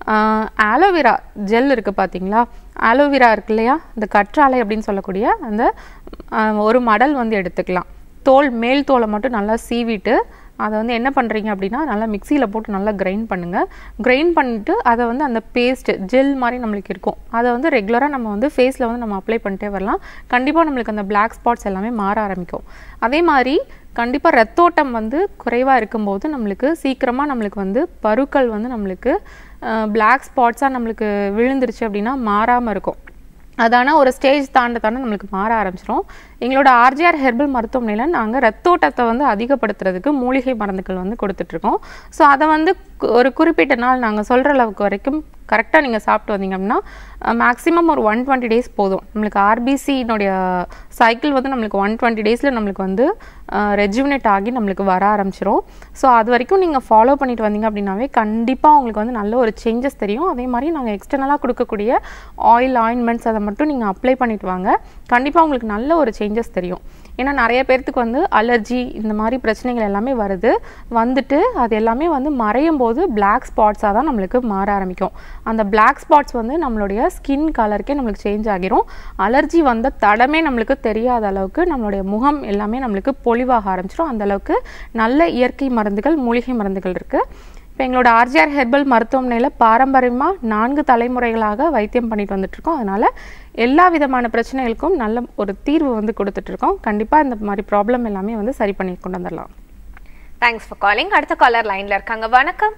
ஆலோவேரா ஜெல் இருக்குது பார்த்தீங்களா, ஆலோவேரா இருக்கு இல்லையா, இந்த கற்றாழை அப்படின்னு சொல்லக்கூடிய அந்த ஒரு மடல் வந்து எடுத்துக்கலாம். தோல் மேல் தோலை மட்டும் நல்லா சீவிட்டு அதை வந்து என்ன பண்ணுறீங்க அப்படின்னா நல்லா மிக்சியில் போட்டு நல்லா கிரைண்ட் பண்ணுங்கள். கிரைண்ட் பண்ணிவிட்டு அதை வந்து அந்த பேஸ்ட்டு ஜெல் மாதிரி நம்மளுக்கு இருக்கும், அதை வந்து ரெகுலராக நம்ம வந்து ஃபேஸில் வந்து நம்ம அப்ளை பண்ணிட்டே வரலாம். கண்டிப்பாக நம்மளுக்கு அந்த பிளாக் ஸ்பாட்ஸ் எல்லாமே மாற ஆரம்பிக்கும். அதே மாதிரி கண்டிப்பாக ரத்தோட்டம் வந்து குறைவாக இருக்கும்போது நம்மளுக்கு சீக்கிரமாக நம்மளுக்கு வந்து பருக்கள் வந்து நம்மளுக்கு பிளாக் ஸ்பாட்ஸாக நம்மளுக்கு விழுந்துருச்சு அப்படின்னா மாறாமல் இருக்கும். அதான ஒரு ஸ்டேஜ் தாண்ட தாண்ட நம்மளுக்கு மாற ஆரம்பிச்சிடும். எங்களோட ஆர்ஜிஆர் ஹெர்பல் மருத்துவமனையில் நாங்கள் ரத்தோட்டத்தை வந்து அதிகப்படுத்துறதுக்கு மூலிகை மருந்துகள் வந்து கொடுத்துட்ருக்கோம். ஸோ அதை வந்து ஒரு குறிப்பிட்ட நாள் நாங்கள் சொல்கிற அளவுக்கு வரைக்கும் கரெக்டாக நீங்கள் சாப்பிட்டு வந்தீங்க அப்படின்னா மேக்ஸிமம் ஒரு ஒன் டுவெண்ட்டி டேஸ் போதும். நம்மளுக்கு ஆர்பிசியினுடைய சைக்கிள் வந்து நம்மளுக்கு ஒன் டுவெண்ட்டி டேஸில் நம்மளுக்கு வந்து ரெஜுவினேட் ஆகி நம்மளுக்கு வர ஆரம்பிச்சிடும். ஸோ அது வரைக்கும் நீங்கள் ஃபாலோ பண்ணிட்டு வந்தீங்க அப்படின்னாவே கண்டிப்பாக உங்களுக்கு வந்து நல்ல ஒரு சேஞ்சஸ் தெரியும். அதே மாதிரி நாங்கள் எக்ஸ்டர்னலாக கொடுக்கக்கூடிய ஆயில் ஆயின்மெண்ட்ஸ் அதை மட்டும் நீங்கள் அப்ளை பண்ணிட்டு வாங்க. கண்டிப்பாக உங்களுக்கு நல்ல ஒரு சேஞ்சஸ் தெரியும். ஏன்னா நிறைய பேர்த்துக்கு வந்து அலர்ஜி இந்த மாதிரி பிரச்சனைகள் எல்லாமே வருது. வந்துட்டு அது எல்லாமே வந்து மறையும் போது பிளாக் ஸ்பாட்ஸாக தான் நம்மளுக்கு மாற ஆரம்பிக்கும். அந்த பிளாக் ஸ்பாட்ஸ் வந்து நம்மளுடைய ஸ்கின் கலருக்கே நம்மளுக்கு சேஞ்ச் ஆகிரும். அலர்ஜி வந்த தடமே நம்மளுக்கு தெரியாத அளவுக்கு நம்மளுடைய முகம் எல்லாமே நம்மளுக்கு பொலிவாக ஆரம்பிச்சிடும். அந்த அளவுக்கு நல்ல இயற்கை மருந்துகள் மூலிகை மருந்துகள் இருக்குது. இப்போ எங்களோட ஆர்ஜிஆர் ஹெர்பல் மருத்துவமனையில் பாரம்பரியமாக நான்கு தலைமுறைகளாக வைத்தியம் பண்ணிட்டு வந்துட்டுருக்கோம். அதனால் எல்லா விதமான பிரச்சனைகளுக்கும் நல்ல ஒரு தீர்வு வந்து கொடுத்துட்ருக்கோம். கண்டிப்பாக இந்த மாதிரி ப்ராப்ளம் எல்லாமே வந்து சரி பண்ணி கொண்டு வந்துடலாம். Thanks for calling. அடுத்த காலர் லைன்ல இருக்காங்க. வணக்கம்.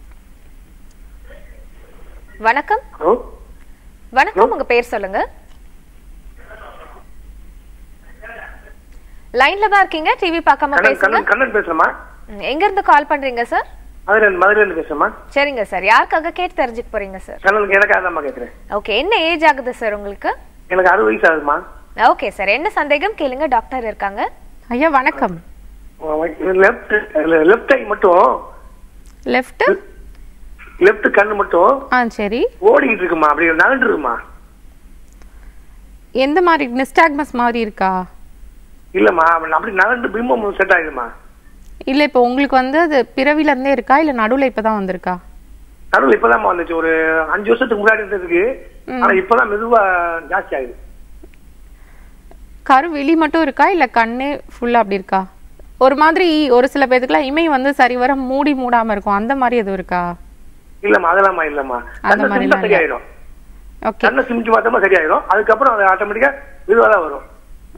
வணக்கம். வணக்கம், உங்க பேர் சொல்லுங்க. லைன்ல தான் இருக்கீங்க, டிவி பார்க்காம பேசுங்க. கண்ணன் பேசுறமா? எங்க இருந்து கால் பண்றீங்க சார்? மதுரை மதுரைல இருந்து பேசுறமா? சரிங்க சார், யாருக்காக கேட்டு தெரிஞ்சுக்க போறீங்க சார்? கண்ணனுக்கு எனக்காக தான் கேக்குறேன். ஓகே, என்ன ஏஜ் ஆகுது சார் உங்களுக்கு? எனக்கு அறுபது வயசு ஆகுதுமா. ஓகே சார், என்ன சந்தேகம் கேளுங்க, டாக்டர் இருக்காங்க. ஐயா வணக்கம். லெஃப்ட் லெஃப்ட் ஐ மட்டும் லெஃப்ட் லெஃப்ட் கண்ணு மட்டும் ஆ சரி ஓடிட்டு இருக்குமா, அப்படியே நகண்டு இருக்குமா? எந்த மாதிரி நிஸ்டாக்மஸ் மாதிரி இருக்கா? இல்லம்மா, அப்படி நகண்டு பிம்பம் செட் ஆயிடுமா? இல்ல இப்போ உங்களுக்கு வந்து அது பிறவில இருந்தே இருக்கா இல்ல நடுவுல இப்பதான் வந்திருக்கா? நடுவுல இப்பதான் வந்துச்சு, ஒரு அஞ்சு வருஷத்துக்கு முன்னாடி இருந்ததுக்கு. ஆனா இப்பதான் மெதுவா ஜாஸ்தி ஆகுது. கரு வெளி மட்டும் இருக்கா இல்ல கண்ணே ஃபுல்லா அப்படி இருக்கா? ஒரு மாதிரி ஒரு சில பேருக்குலாம் இமை வந்து சரிவர மூடி மூடாம இருக்கும், அந்த மாதிரி எதுவும் இருக்கா? இல்லம்மா, அதெல்லாமா இல்லம்மா. அந்த மாதிரி சரியாயிடும். ஓகே, கண்ணை சிமிச்சு பார்த்தோமா சரியாயிடும். அதுக்கப்புறம் அது ஆட்டோமேட்டிக்கா மெதுவா தான் வரும்.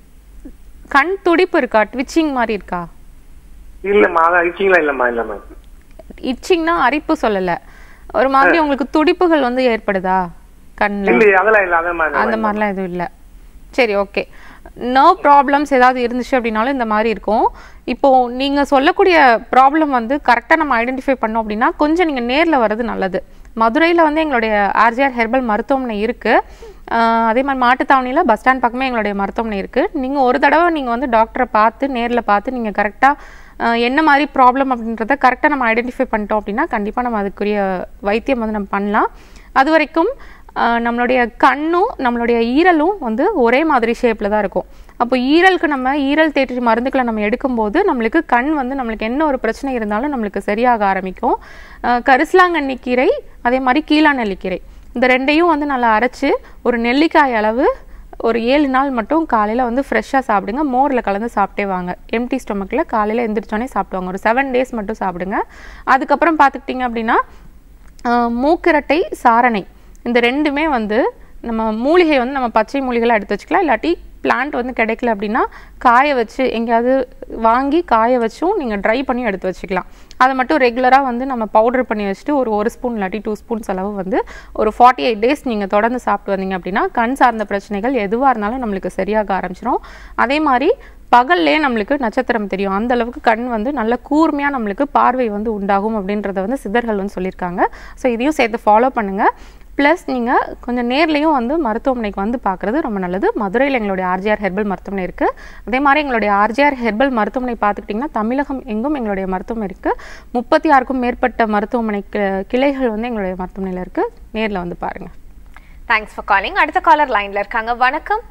கண் துடிப்பு இருக்கா? ட்விச்சிங் மாதிரி இருக்கா? இல்லம்மா, அதான் இச்சிங்லாம் இல்லம்மா. இல்லம்மா, இச்சிங்னா அரிப்பு சொல்லல, ஒரு மாதிரி உங்களுக்கு துடிப்புகள் வந்து ஏற்படுதா கண்ணில்? இல்ல அதெல்லாம் இல்ல, அந்த மாதிரி அந்த மாதிரிலாம் எதுவும் இல்லை. சரி, ஓகே. நர்வ் ப்ராப்ளம்ஸ் ஏதாவது இருந்துச்சு அப்படின்னாலும் இந்த மாதிரி இருக்கும். இப்போ நீங்க சொல்லக்கூடிய ப்ராப்ளம் வந்து கரெக்டாக நம்ம ஐடென்டிஃபை பண்ணோம் அப்படின்னா கொஞ்சம் நீங்க நேர்ல வர்றது நல்லது. மதுரையில் வந்து எங்களுடைய ஆர்ஜிஆர் ஹெர்பல் மருத்துவமனை இருக்கு. அதே மாதிரி மாட்டுத்தாவணியில் பஸ் ஸ்டாண்ட் பக்கமே எங்களுடைய மருத்துவமனை இருக்கு. நீங்க ஒரு தடவை நீங்க வந்து டாக்டரை பார்த்து நேரில் பார்த்து நீங்க கரெக்டாக என்ன மாதிரி ப்ராப்ளம் அப்படின்றத கரெக்டாக நம்ம ஐடென்டிஃபை பண்ணிட்டோம் அப்படின்னா கண்டிப்பாக நம்ம அதுக்குரிய வைத்தியம் வந்து நம்ம பண்ணலாம். அது வரைக்கும் நம்மளுடைய கண்ணும் நம்மளுடைய ஈரலும் வந்து ஒரே மாதிரி ஷேப்பில் தான் இருக்கும். அப்போ ஈரலுக்கு நம்ம ஈரல் தேற்றி மருந்துக்களை நம்ம எடுக்கும்போது நம்மளுக்கு கண் வந்து நம்மளுக்கு என்ன ஒரு பிரச்சனை இருந்தாலும் நம்மளுக்கு சரியாக ஆரம்பிக்கும். கரிசலாங்கண்ணி கீரை அதே மாதிரி கீழா நெல்லிக்கீரை இந்த ரெண்டையும் வந்து நல்லா அரைச்சி ஒரு நெல்லிக்காய் அளவு ஒரு ஏழு நாள் மட்டும் காலையில் வந்து ஃப்ரெஷ்ஷாக சாப்பிடுங்க. மோரில் கலந்து சாப்பிட்டே வாங்க. எம்டி ஸ்டொமக்கில் காலையில் எந்திரிச்சோன்னே சாப்பிடுவாங்க. ஒரு செவன் டேஸ் மட்டும் சாப்பிடுங்க. அதுக்கப்புறம் பார்த்துக்கிட்டிங்க அப்படின்னா மூக்கிரட்டை சாரணை இந்த ரெண்டுமே வந்து நம்ம மூலிகை வந்து நம்ம பச்சை மூலிகைலாம் எடுத்து வச்சுக்கலாம். இல்லாட்டி பிளான்ட் வந்து கிடைக்கல அப்படின்னா காய வச்சு எங்கேயாவது வாங்கி காய வச்சும் நீங்கள் ட்ரை பண்ணி எடுத்து வச்சுக்கலாம். அதை மட்டும் ரெகுலராக வந்து நம்ம பவுடர் பண்ணி வச்சுட்டு ஒரு ஒரு ஸ்பூன் இல்லாட்டி டூ ஸ்பூன்ஸ் அளவு வந்து ஒரு ஃபார்ட்டி எயிட் டேஸ் நீங்கள் தொடர்ந்து சாப்பிட்டு வந்தீங்க அப்படின்னா கண் சார்ந்த பிரச்சனைகள் எதுவாக இருந்தாலும் நம்மளுக்கு சரியாக ஆரம்பிச்சிடும். அதே மாதிரி பகல்லே நம்மளுக்கு நட்சத்திரம் தெரியும். அந்த அளவுக்கு கண் வந்து நல்ல கூர்மையாக நம்மளுக்கு பார்வை வந்து உண்டாகும் அப்படின்றத வந்து சித்தர்கள் வந்து சொல்லியிருக்காங்க. ஸோ இதையும் சேர்த்து ஃபாலோ பண்ணுங்கள். ப்ளஸ் நீங்கள் கொஞ்சம் நேர்லேயும் வந்து மருத்துவமனைக்கு வந்து பார்க்குறது ரொம்ப நல்லது. மதுரையில் எங்களுடைய ஆர்ஜிஆர் ஹெர்பல் மருத்துவமனை இருக்குது. அதே மாதிரி எங்களுடைய ஆர்ஜிஆர் ஹெர்பல் மருத்துவமனை பார்த்துக்கிட்டிங்கன்னா தமிழகம் எங்கும் எங்களுடைய மருத்துவமனை இருக்குது. முப்பத்தி ஆறுக்கும் மேற்பட்ட மருத்துவமனை கிளைகள் வந்து எங்களுடைய மருத்துவமனையில் இருக்குது. நேரில் வந்து பாருங்கள். Thanks for calling. அடுத்த காலர் லைனில் இருக்காங்க. வணக்கம்.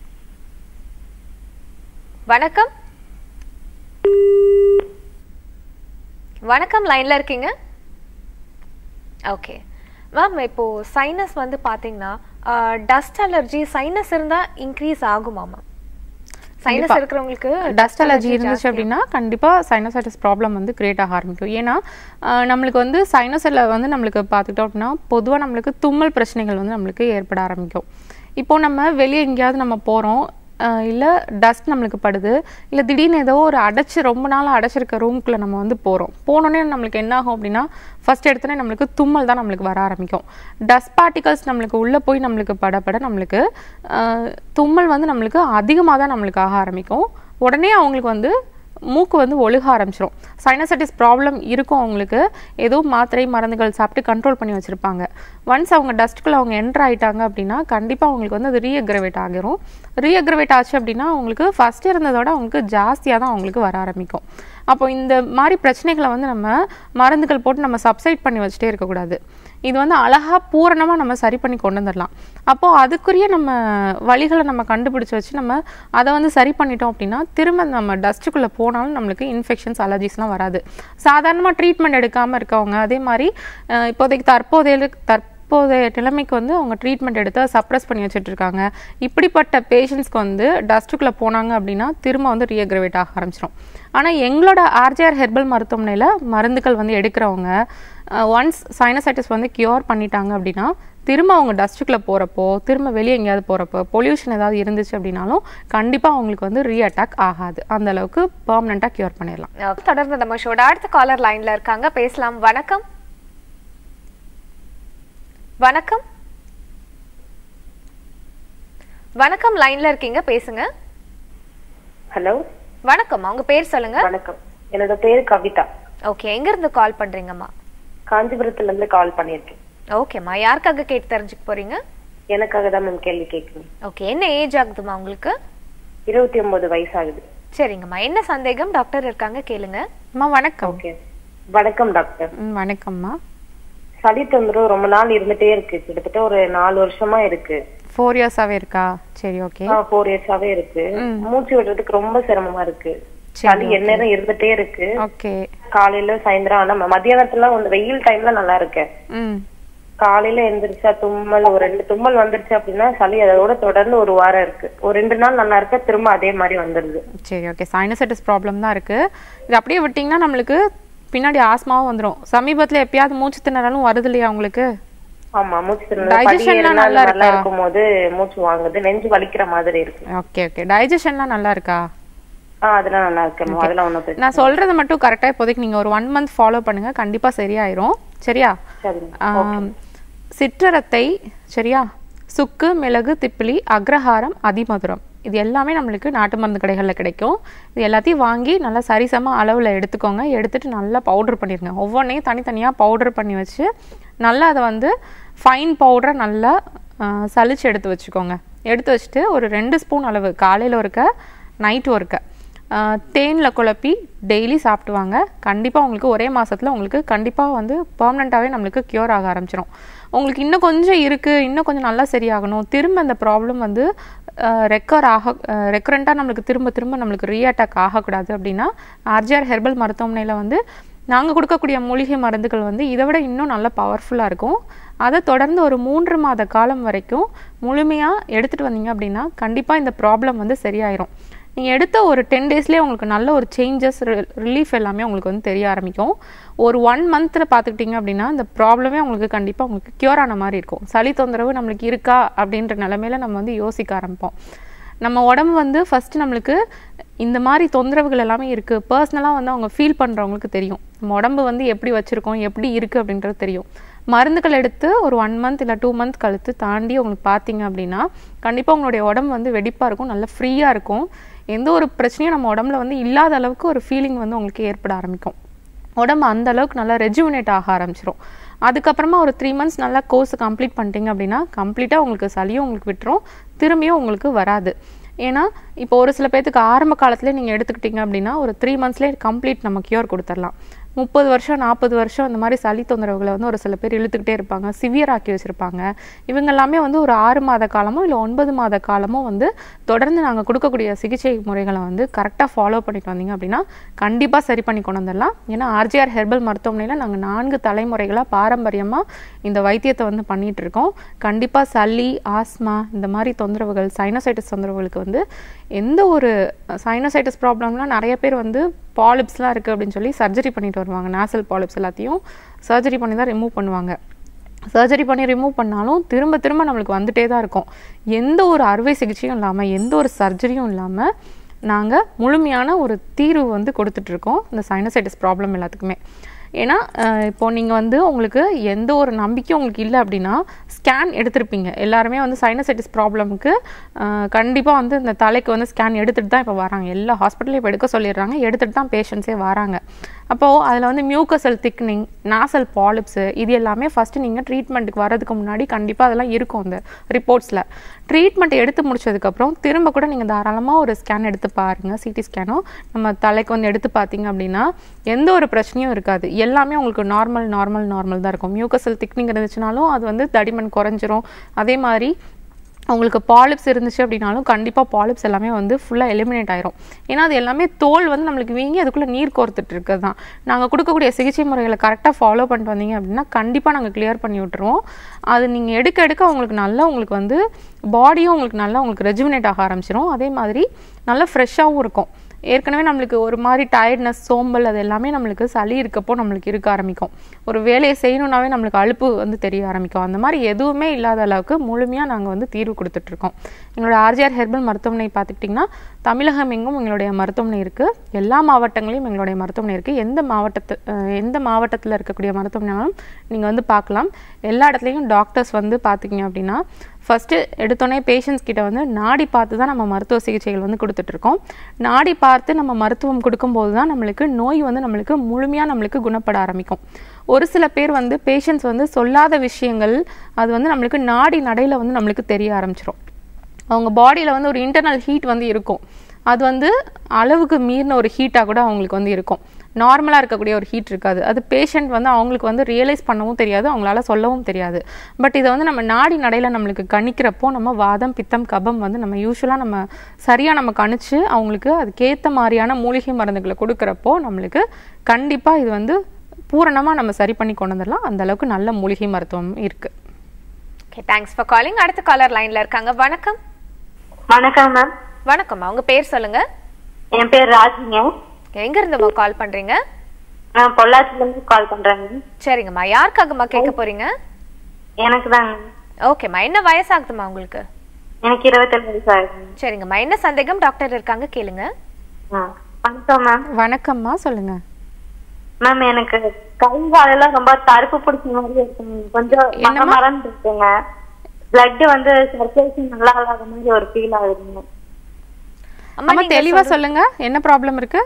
வணக்கம் வணக்கம் லைன்ல இருக்கீங்க. ஓகே மேம், இப்போ சைனஸ் வந்து பாத்தீங்கன்னா டஸ்ட் அலர்ஜி சைனஸ் இருந்தா இன்க்ரீஸ் ஆகுமா மேம்? சைனஸ் இருக்கிறவங்களுக்கு டஸ்ட் அலர்ஜி இருந்துச்சு அப்படின்னா கண்டிப்பா சைனசைட்டிஸ் ப்ராப்ளம் வந்து கிரியேட் ஆக ஆரம்பிக்கும். ஏன்னா நம்மளுக்கு வந்து சைனஸில் வந்து நம்மளுக்கு பார்த்துக்கிட்டோம் அப்படின்னா பொதுவாக நம்மளுக்கு தும்மல் பிரச்சனைகள் வந்து நம்மளுக்கு ஏற்பட ஆரம்பிக்கும். இப்போ நம்ம வெளியே எங்கேயாவது நம்ம போகிறோம், இல்லை டஸ்ட் நம்மளுக்கு படுது, இல்லை திடீர்னு ஏதோ ஒரு அடைச்சி ரொம்ப நாள் அடைச்சிருக்க ரூம்குள்ளே நம்ம வந்து போகிறோம். போனோடனே நம்மளுக்கு என்ன ஆகும் அப்படின்னா ஃபஸ்ட் எடுத்தோடனே நம்மளுக்கு தும்மல் தான் நம்மளுக்கு வர ஆரம்பிக்கும். டஸ்ட் பார்ட்டிகல்ஸ் நம்மளுக்கு உள்ளே போய் நம்மளுக்கு படப்பட நம்மளுக்கு தும்மல் வந்து நம்மளுக்கு அதிகமாக தான் நம்மளுக்கு ஆக ஆரம்பிக்கும். உடனே அவங்களுக்கு வந்து மூக்கு வந்து ஒழுக ஆரம்பிச்சிடும். சைனசைட்டிஸ் ப்ராப்ளம் இருக்கும் அவங்களுக்கு, ஏதோ மாத்திரை மருந்துகள் சாப்பிட்டு கண்ட்ரோல் பண்ணி வச்சுருப்பாங்க. ஒன்ஸ் அவங்க டஸ்ட்டுக்குள்ளே அவங்க என்ட்ரு ஆகிட்டாங்க அப்படின்னா கண்டிப்பாக அவங்களுக்கு வந்து அது ரீஅக்ரவேட் ஆகிரும். ரீஅக்ரவேட் ஆச்சு அப்படின்னா அவங்களுக்கு ஃபஸ்ட்டு இருந்ததோட அவங்களுக்கு ஜாஸ்தியாக தான் அவங்களுக்கு வர ஆரம்பிக்கும். அப்போ இந்த மாதிரி பிரச்சனைகளை வந்து நம்ம மருந்துகள் போட்டு நம்ம சப்சைட் பண்ணி வச்சுட்டே இருக்கக்கூடாது. இது வந்து அழகாக பூரணமாக நம்ம சரி பண்ணி கொண்டு வந்துடலாம். அப்போது அதுக்குரிய நம்ம வழிகளை நம்ம கண்டுபிடிச்சி வச்சு நம்ம அதை வந்து சரி பண்ணிட்டோம் அப்படின்னா திரும்ப நம்ம டஸ்ட்டுக்குள்ளே போனாலும் நம்மளுக்கு இன்ஃபெக்ஷன்ஸ் அலர்ஜிஸ்லாம் வராது. சாதாரணமாக ட்ரீட்மெண்ட் எடுக்காமல் இருக்கவங்க, அதே மாதிரி இப்போதைக்கு தற்போதைய தற்போதைய நிலைமைக்கு வந்து அவங்க ட்ரீட்மெண்ட் எடுத்து சப்ரஸ் பண்ணி வச்சுட்டு இருக்காங்க. இப்படிப்பட்ட பேஷண்ட்ஸ்க்கு வந்து டஸ்ட்டுக்குள்ளே போனாங்க அப்படின்னா திரும்ப வந்து ரீஅக்ரவேட் ஆக ஆரம்பிச்சிடும். ஆனால் எங்களோட ஆர்ஜிஆர் ஹெர்பல் மருத்துவமனையில் மருந்துகள் வந்து எடுக்கிறவங்க ஒன்ஸ் சைனசைட்டிஸ் வந்து கியூர் பண்ணிட்டாங்க அப்படின்னா திரும்ப அவங்க டஸ்ட்டுக்குள்ளே போகிறப்போ, திரும்ப வெளியே எங்கேயாவது போகிறப்போ, பொல்யூஷன் ஏதாவது இருந்துச்சு அப்படின்னாலும் கண்டிப்பாக அவங்களுக்கு வந்து ரீ அட்டாக் ஆகாது. அந்த அளவுக்கு பெர்மனெண்ட்டாக கியூர் பண்ணிடலாம். தொடர்ந்து நம்ம ஷோட அடுத்த காலர் லைனில் இருக்காங்க, பேசலாம். வணக்கம். வணக்கம் வணக்கம் லைன்ல இருக்கீங்க, பேசுங்க. ஹலோ வணக்கம், உங்க பேர் சொல்லுங்க. வணக்கம், என்னோட பேரு கவிதா. ஓகே, எங்க இருந்து கால் பண்றீங்கம்மா? காஞ்சிபுரத்துல இருந்து கால் பண்ணிருக்கேன். ஓகேம்மா, யாருக்காக கேட்டு தெரிஞ்சுக்க போறீங்க? எனக்காக தான் மேம் கேள்வி கேட்கணும். ஓகே, என்ன ஏஜ் ஆகுதுமா உங்களுக்கு? இருபத்தி ஒன்பது வயசு ஆகுது. சரிங்கம்மா, என்ன சந்தேகம்? டாக்டர் இருக்காங்க, கேளுங்க. அம்மா வணக்கம். ஓகே, வணக்கம் டாக்டர். வணக்கம்மா. சளி தொந்தரவு ரொம்ப நாள் இருந்துட்டே இருக்கு, கிட்டத்தட்ட ஒரு நாலு வருஷமா இருக்கு. ஃபோர் இயர்ஸாவே இருக்கா? சரி, ஓகே. ஃபோர் இயர்ஸாவே இருக்கு. மூச்சு விடுறதுக்கு ரொம்ப சிரமமா இருக்கு. சளி எந்நேரம் இருந்துட்டே இருக்கு. ஓகே. காலையில சாயந்தரம், ஆனா மத்தியானத்துல வந்து வெயில் டைம்ல நல்லா இருக்கேன். காலையில எந்திரிச்சா தும்மல், ஒரு ரெண்டு தும்மல் வந்துருச்சு அப்படின்னா சளி அதோட தொடர்ந்து ஒரு வாரம் இருக்கு. ஒரு ரெண்டு நாள் நல்லா இருக்க, திரும்ப அதே மாதிரி வந்துருது. சரி, ஓகே. சைனசைட்டிஸ் ப்ராப்ளம் தான் இருக்கு. இது அப்படியே விட்டீங்கன்னா நம்மளுக்கு பின்னாடி ஆஸ்மாவும் வந்துடும். சமீபத்துல எப்பயாவது மூச்சு திணறலும் வருது இல்லையா உங்களுக்கு? ஆமா, மூச்சு திணறல் நல்லா இருக்கும் போது மூச்சு வாங்குது, நெஞ்சு வலிக்கிற மாதிரி இருக்கு. Okay okay. டைஜஷன்லாம் நல்லா இருக்கா? அதெல்லாம் நல்லா இருக்கு. அதெல்லாம் ஒண்ணும் பிரச்சனை. நான் சொல்றது மட்டும் கரெக்டா இப்போதைக்கு நீங்க ஒரு ஒன் மந்த் ஃபாலோ பண்ணுங்க, கண்டிப்பா சரியாயிரும். சரியா? சிற்றரத்தை, சரியா, சுக்கு, மிளகு, திப்பிலி, அக்ரஹாரம், அதிமதுரம், இது எல்லாமே நம்மளுக்கு நாட்டு மருந்து கடைகளில் கிடைக்கும். இது எல்லாத்தையும் வாங்கி நல்லா சரிசம அளவில் எடுத்துக்கோங்க. எடுத்துட்டு நல்லா பவுடர் பண்ணிடுங்க. ஒவ்வொன்றையும் தனித்தனியாக பவுடர் பண்ணி வச்சு நல்லா அதை வந்து ஃபைன் பவுடரை நல்லா சலிச்சு எடுத்து வச்சுக்கோங்க. எடுத்து வச்சுட்டு ஒரு ரெண்டு ஸ்பூன் அளவு காலையில் ஒருக்க நைட்டு ஒருக்க தேனில் குழப்பி டெய்லி சாப்பிடுவாங்க. கண்டிப்பாக உங்களுக்கு ஒரே மாதத்தில் உங்களுக்கு கண்டிப்பாக வந்து பெர்மனெண்ட்டாகவே நம்மளுக்கு க்யூர் ஆக ஆரம்பிச்சிடும். உங்களுக்கு இன்னும் கொஞ்சம் இருக்குது, இன்னும் கொஞ்சம் நல்லா சரியாகணும், திரும்ப அந்த ப்ராப்ளம் வந்து ரெக்கர் ஆக ரெக்கரண்ட்டாக நம்மளுக்கு திரும்ப திரும்ப நம்மளுக்கு ரீஅட்டாக் ஆகக்கூடாது அப்படின்னா ஆர்ஜிஆர் ஹெர்பல் மருத்துவமனையில் வந்து நாங்கள் கொடுக்கக்கூடிய மூலிகை மருந்துகள் வந்து இதை விட இன்னும் நல்லா பவர்ஃபுல்லாக இருக்கும். அதை தொடர்ந்து ஒரு மூன்று மாத காலம் வரைக்கும் முழுமையாக எடுத்துகிட்டு வந்தீங்க அப்படின்னா கண்டிப்பாக இந்த ப்ராப்ளம் வந்து சரியாயிரும். நீங்கள் எடுத்த ஒரு டென் டேஸ்லேயே உங்களுக்கு நல்ல ஒரு சேஞ்சஸ், ரிலீஃப் எல்லாமே உங்களுக்கு வந்து தெரிய ஆரம்பிக்கும். ஒரு ஒன் மந்த்தில் பார்த்துக்கிட்டிங்க அப்படின்னா இந்த ப்ராப்ளமே உங்களுக்கு கண்டிப்பாக உங்களுக்கு க்யூர் ஆன மாதிரி இருக்கும். சளி தொந்தரவு நம்மளுக்கு இருக்கா அப்படின்ற நிலமையில நம்ம வந்து யோசிக்க ஆரம்பிப்போம். நம்ம உடம்பு வந்து ஃபஸ்ட்டு நம்மளுக்கு இந்த மாதிரி தொந்தரவுகள் எல்லாமே இருக்குது, பர்சனலாக வந்து அவங்க ஃபீல் பண்ணுறவங்களுக்கு தெரியும் நம்ம உடம்பு வந்து எப்படி வச்சுருக்கோம், எப்படி இருக்குது அப்படின்றது தெரியும். மருந்துகள் எடுத்து ஒரு ஒன் மந்த் இல்லை டூ மந்த் கழுத்து தாண்டி உங்களுக்கு பார்த்தீங்க அப்படின்னா கண்டிப்பாக உங்களுடைய உடம்பு வந்து வெடிப்பாக இருக்கும், நல்லா ஃப்ரீயாக இருக்கும். எந்த ஒரு பிரச்சனையும் நம்ம உடம்புல வந்து இல்லாத அளவுக்கு ஒரு ஃபீலிங் வந்து உங்களுக்கு ஏற்பட ஆரம்பிக்கும். உடம்பு அந்த அளவுக்கு நல்லா ரெஜுவினேட் ஆக ஆரம்பிச்சிடும். அதுக்கப்புறமா ஒரு த்ரீ மந்த்ஸ் நல்லா கோர்ஸ் கம்ப்ளீட் பண்ணிட்டீங்க அப்படின்னா கம்ப்ளீட்டாக உங்களுக்கு சளியும் உங்களுக்கு விட்டுரும், திரும்பியும் உங்களுக்கு வராது. ஏன்னா இப்போ ஒரு சில பேர்த்துக்கு ஆரம்ப காலத்துலேயே நீங்கள் எடுத்துக்கிட்டிங்க அப்படின்னா ஒரு த்ரீ மந்த்ஸ்லேயே கம்ப்ளீட் நம்ம க்யூர் கொடுத்துடலாம். முப்பது வருஷம் நாற்பது வருஷம் அந்த மாதிரி சளி தொந்தரவுகளை வந்து ஒரு சில பேர் இழுத்துக்கிட்டே இருப்பாங்க, சிவியர் ஆக்கி வச்சுருப்பாங்க. இவங்க எல்லாமே வந்து ஒரு ஆறு மாத காலமோ இல்லை ஒன்பது மாத காலமோ வந்து தொடர்ந்து நாங்கள் கொடுக்கக்கூடிய சிகிச்சை முறைகளை வந்து கரெக்டாக ஃபாலோ பண்ணிட்டு வந்தீங்க அப்படின்னா கண்டிப்பாக சரி பண்ணி கொண்டு வந்துடலாம். ஏன்னா ஆர்ஜிஆர் ஹெர்பல் மருத்துவமனையில் நாங்கள் நான்கு தலைமுறைகளாக பாரம்பரியமாக இந்த வைத்தியத்தை வந்து பண்ணிகிட்டு இருக்கோம். கண்டிப்பாக சளி, ஆஸ்மா, இந்த மாதிரி தொந்தரவுகள், சைனசைட்டிஸ் தொந்தரவுகளுக்கு வந்து எந்த ஒரு சைனசைட்டிஸ் ப்ராப்ளம்லாம் நிறைய பேர் வந்து பாலிப்ஸ்லாம் இருக்குது அப்படின்னு சொல்லி சர்ஜரி பண்ணிட்டு வருவாங்க. நேசல் பாலிப்ஸ் எல்லாத்தையும் சர்ஜரி பண்ணி தான் ரிமூவ் பண்ணுவாங்க. சர்ஜரி பண்ணி ரிமூவ் பண்ணாலும் திரும்ப திரும்ப நம்மளுக்கு வந்துட்டே தான் இருக்கும். எந்த ஒரு அறுவை சிகிச்சையும் இல்லாமல் எந்த ஒரு சர்ஜரியும் இல்லாமல் நாங்கள் முழுமையான ஒரு தீர்வு வந்து கொடுத்துட்ருக்கோம் இந்த சைனசைட்டிஸ் ப்ராப்ளம் எல்லாத்துக்குமே. ஏன்னா இப்போது நீங்கள் வந்து உங்களுக்கு எந்த ஒரு நம்பிக்கையும் உங்களுக்கு இல்லை அப்படின்னா ஸ்கேன் எடுத்திருப்பீங்க. எல்லாருமே வந்து சைனசைட்டிஸ் ப்ராப்ளமுக்கு கண்டிப்பாக வந்து இந்த தலைக்கு வந்து ஸ்கேன் எடுத்துகிட்டு தான் இப்போ வராங்க. எல்லா ஹாஸ்பிட்டலையும் இப்போ எடுக்க சொல்லிடுறாங்க, எடுத்துகிட்டு தான் பேஷண்ட்ஸே வராங்க. அப்போது அதில் வந்து மியூக்கசல் திக்னிங், நாசல் பாலிப்ஸு இது எல்லாமே ஃபஸ்ட்டு நீங்கள் ட்ரீட்மெண்ட்டுக்கு வரதுக்கு முன்னாடி கண்டிப்பாக அதெல்லாம் இருக்கும் அந்த ரிப்போர்ட்ஸில். ட்ரீட்மெண்ட் எடுத்து முடிச்சதுக்கப்புறம் திரும்ப கூட நீங்கள் தாராளமாக ஒரு ஸ்கேன் எடுத்து பாருங்கள். சிடி ஸ்கேனோ நம்ம தலைக்கு வந்து எடுத்து பார்த்தீங்க அப்படின்னா எந்த ஒரு பிரச்சனையும் இருக்காது. எல்லாமே உங்களுக்கு நார்மல் நார்மல் நார்மல் தான் இருக்கும். மியூக்கசல் திக்னிங் இருந்துச்சுனாலும் அது வந்து தடிமன் குறைஞ்சிரும். அதே மாதிரி உங்களுக்கு பாலிப்ஸ் இருந்துச்சு அப்படின்னாலும் கண்டிப்பாக பாலிப்ஸ் எல்லாமே வந்து ஃபுல்லாக எலிமினேட் ஆயிரும். ஏன்னா அது எல்லாமே தோல் வந்து நம்மளுக்கு வீங்கி அதுக்குள்ளே நீர் கோர்த்துட்டு இருக்கிறது தான். நாங்கள் கொடுக்கக்கூடிய சிகிச்சை முறைகளை கரெக்டாக ஃபாலோ பண்ணிட்டு வந்தீங்க அப்படின்னா கண்டிப்பாக நாங்கள் கிளியர் பண்ணி விட்டுருவோம். அது நீங்கள் எடுக்க எடுக்க உங்களுக்கு நல்லா உங்களுக்கு வந்து பாடியும் உங்களுக்கு நல்லா உங்களுக்கு ரெஜுவினேட் ஆக ஆரம்பிச்சிடும். அதே மாதிரி நல்லா ஃப்ரெஷ்ஷாகவும் இருக்கும். ஏற்கனவே நம்மளுக்கு ஒரு மாதிரி டயர்ட்னஸ், சோம்பல் அது எல்லாமே நம்மளுக்கு சளி இருக்கப்போ நம்மளுக்கு இருக்க ஆரம்பிக்கும். ஒரு வேலையை செய்யணுன்னாவே நம்மளுக்கு அலுப்பு வந்து தெரிய ஆரம்பிக்கும். அந்த மாதிரி எதுவுமே இல்லாத அளவுக்கு முழுமையாக நாங்கள் வந்து தீர்வு கொடுத்துட்ருக்கோம். எங்களோட ஆர்ஜிஆர் ஹெர்பல் மருத்துவமனை பார்த்துக்கிட்டிங்கன்னா தமிழகம் எங்கும் எங்களுடைய மருத்துவமனை இருக்குது. எல்லா மாவட்டங்களையும் எங்களுடைய மருத்துவமனை இருக்குது. எந்த மாவட்டத்து எந்த மாவட்டத்தில் இருக்கக்கூடிய மருத்துவமனைகளும் நீங்கள் வந்து பார்க்கலாம். எல்லா இடத்துலையும் டாக்டர்ஸ் வந்து பார்த்திங்க அப்படின்னா ஃபஸ்ட்டு எடுத்தோடனே பேஷண்ட்ஸ் கிட்ட வந்து நாடி பார்த்து தான் நம்ம மருத்துவ சிகிச்சைகள் வந்து கொடுத்துட்ருக்கோம். நாடி பார்த்து நம்ம மருத்துவம் கொடுக்கும்போது தான் நம்மளுக்கு நோய் வந்து நம்மளுக்கு முழுமையாக நம்மளுக்கு குணப்பட ஆரம்பிக்கும். ஒரு சில பேர் வந்து பேஷண்ட்ஸ் வந்து சொல்லாத விஷயங்கள் அது வந்து நம்மளுக்கு நாடி நடையில் வந்து நம்மளுக்கு தெரிய ஆரம்பிச்சிடும். அவங்க பாடியில் வந்து ஒரு இன்டர்னல் ஹீட் வந்து இருக்கும். அது வந்து அளவுக்கு மீறின ஒரு ஹீட்டாக கூட அவங்களுக்கு வந்து இருக்கும். நார்மலாக இருக்கக்கூடிய ஒரு ஹீட் இருக்காது. அது பேஷண்ட் வந்து அவங்களுக்கு வந்து ரியலைஸ் பண்ணவும் தெரியாது, அவங்களால சொல்லவும் தெரியாது. பட் இதை வந்து நம்ம நாடி நடையில் நம்மளுக்கு கணிக்கிறப்போ நம்ம வாதம், பித்தம், கபம் வந்து நம்ம யூஸ்வலாக நம்ம சரியாக நம்ம கணிச்சு அவங்களுக்கு அதுக்கேற்ற மாதிரியான மூலிகை மருந்துகளை கொடுக்குறப்போ நம்மளுக்கு கண்டிப்பாக இது வந்து பூரணமாக நம்ம சரி பண்ணி கொண்டு வந்துடலாம். அந்த அளவுக்கு நல்ல மூலிகை மருத்துவம் இருக்குது. Okay, thanks for calling. அடுத்த காலர் லைனில் இருக்காங்க. வணக்கம். வணக்கம் மேம். வணக்கம்மா, உங்க பேர் சொல்லுங்க. என் பேர் ராஜிங்க. எங்க இருந்து கால் பண்றீங்க? நான் பொள்ளாச்சில இருந்து கால் பண்றேங்க. சரிங்கம்மா, யாருக்காகம்மா கேட்க போறீங்க? எனக்கு தாங்க. ஓகேம்மா, என்ன வயசாகுதுமா உங்களுக்கு? எனக்கு இருபத்தேழு வயசு ஆகுது. சரிங்கம்மா, என்ன சந்தேகம்? டாக்டர் இருக்காங்க, கேளுங்க. வணக்கம் மேம். வணக்கம்மா, சொல்லுங்க மேம். எனக்கு கை காலெல்லாம் ரொம்ப தடுப்பு பிடிச்ச மாதிரி இருக்குங்க. கொஞ்சம் மறந்து இருக்குங்க. பிளட் வந்து சர்க்குலேஷன் நல்லா இல்லாத மாதிரி ஒரு ஃபீல் ஆகுதுங்க. அம்மா தெளிவா சொல்லுங்க, என்ன ப்ராப்ளம் இருக்கு?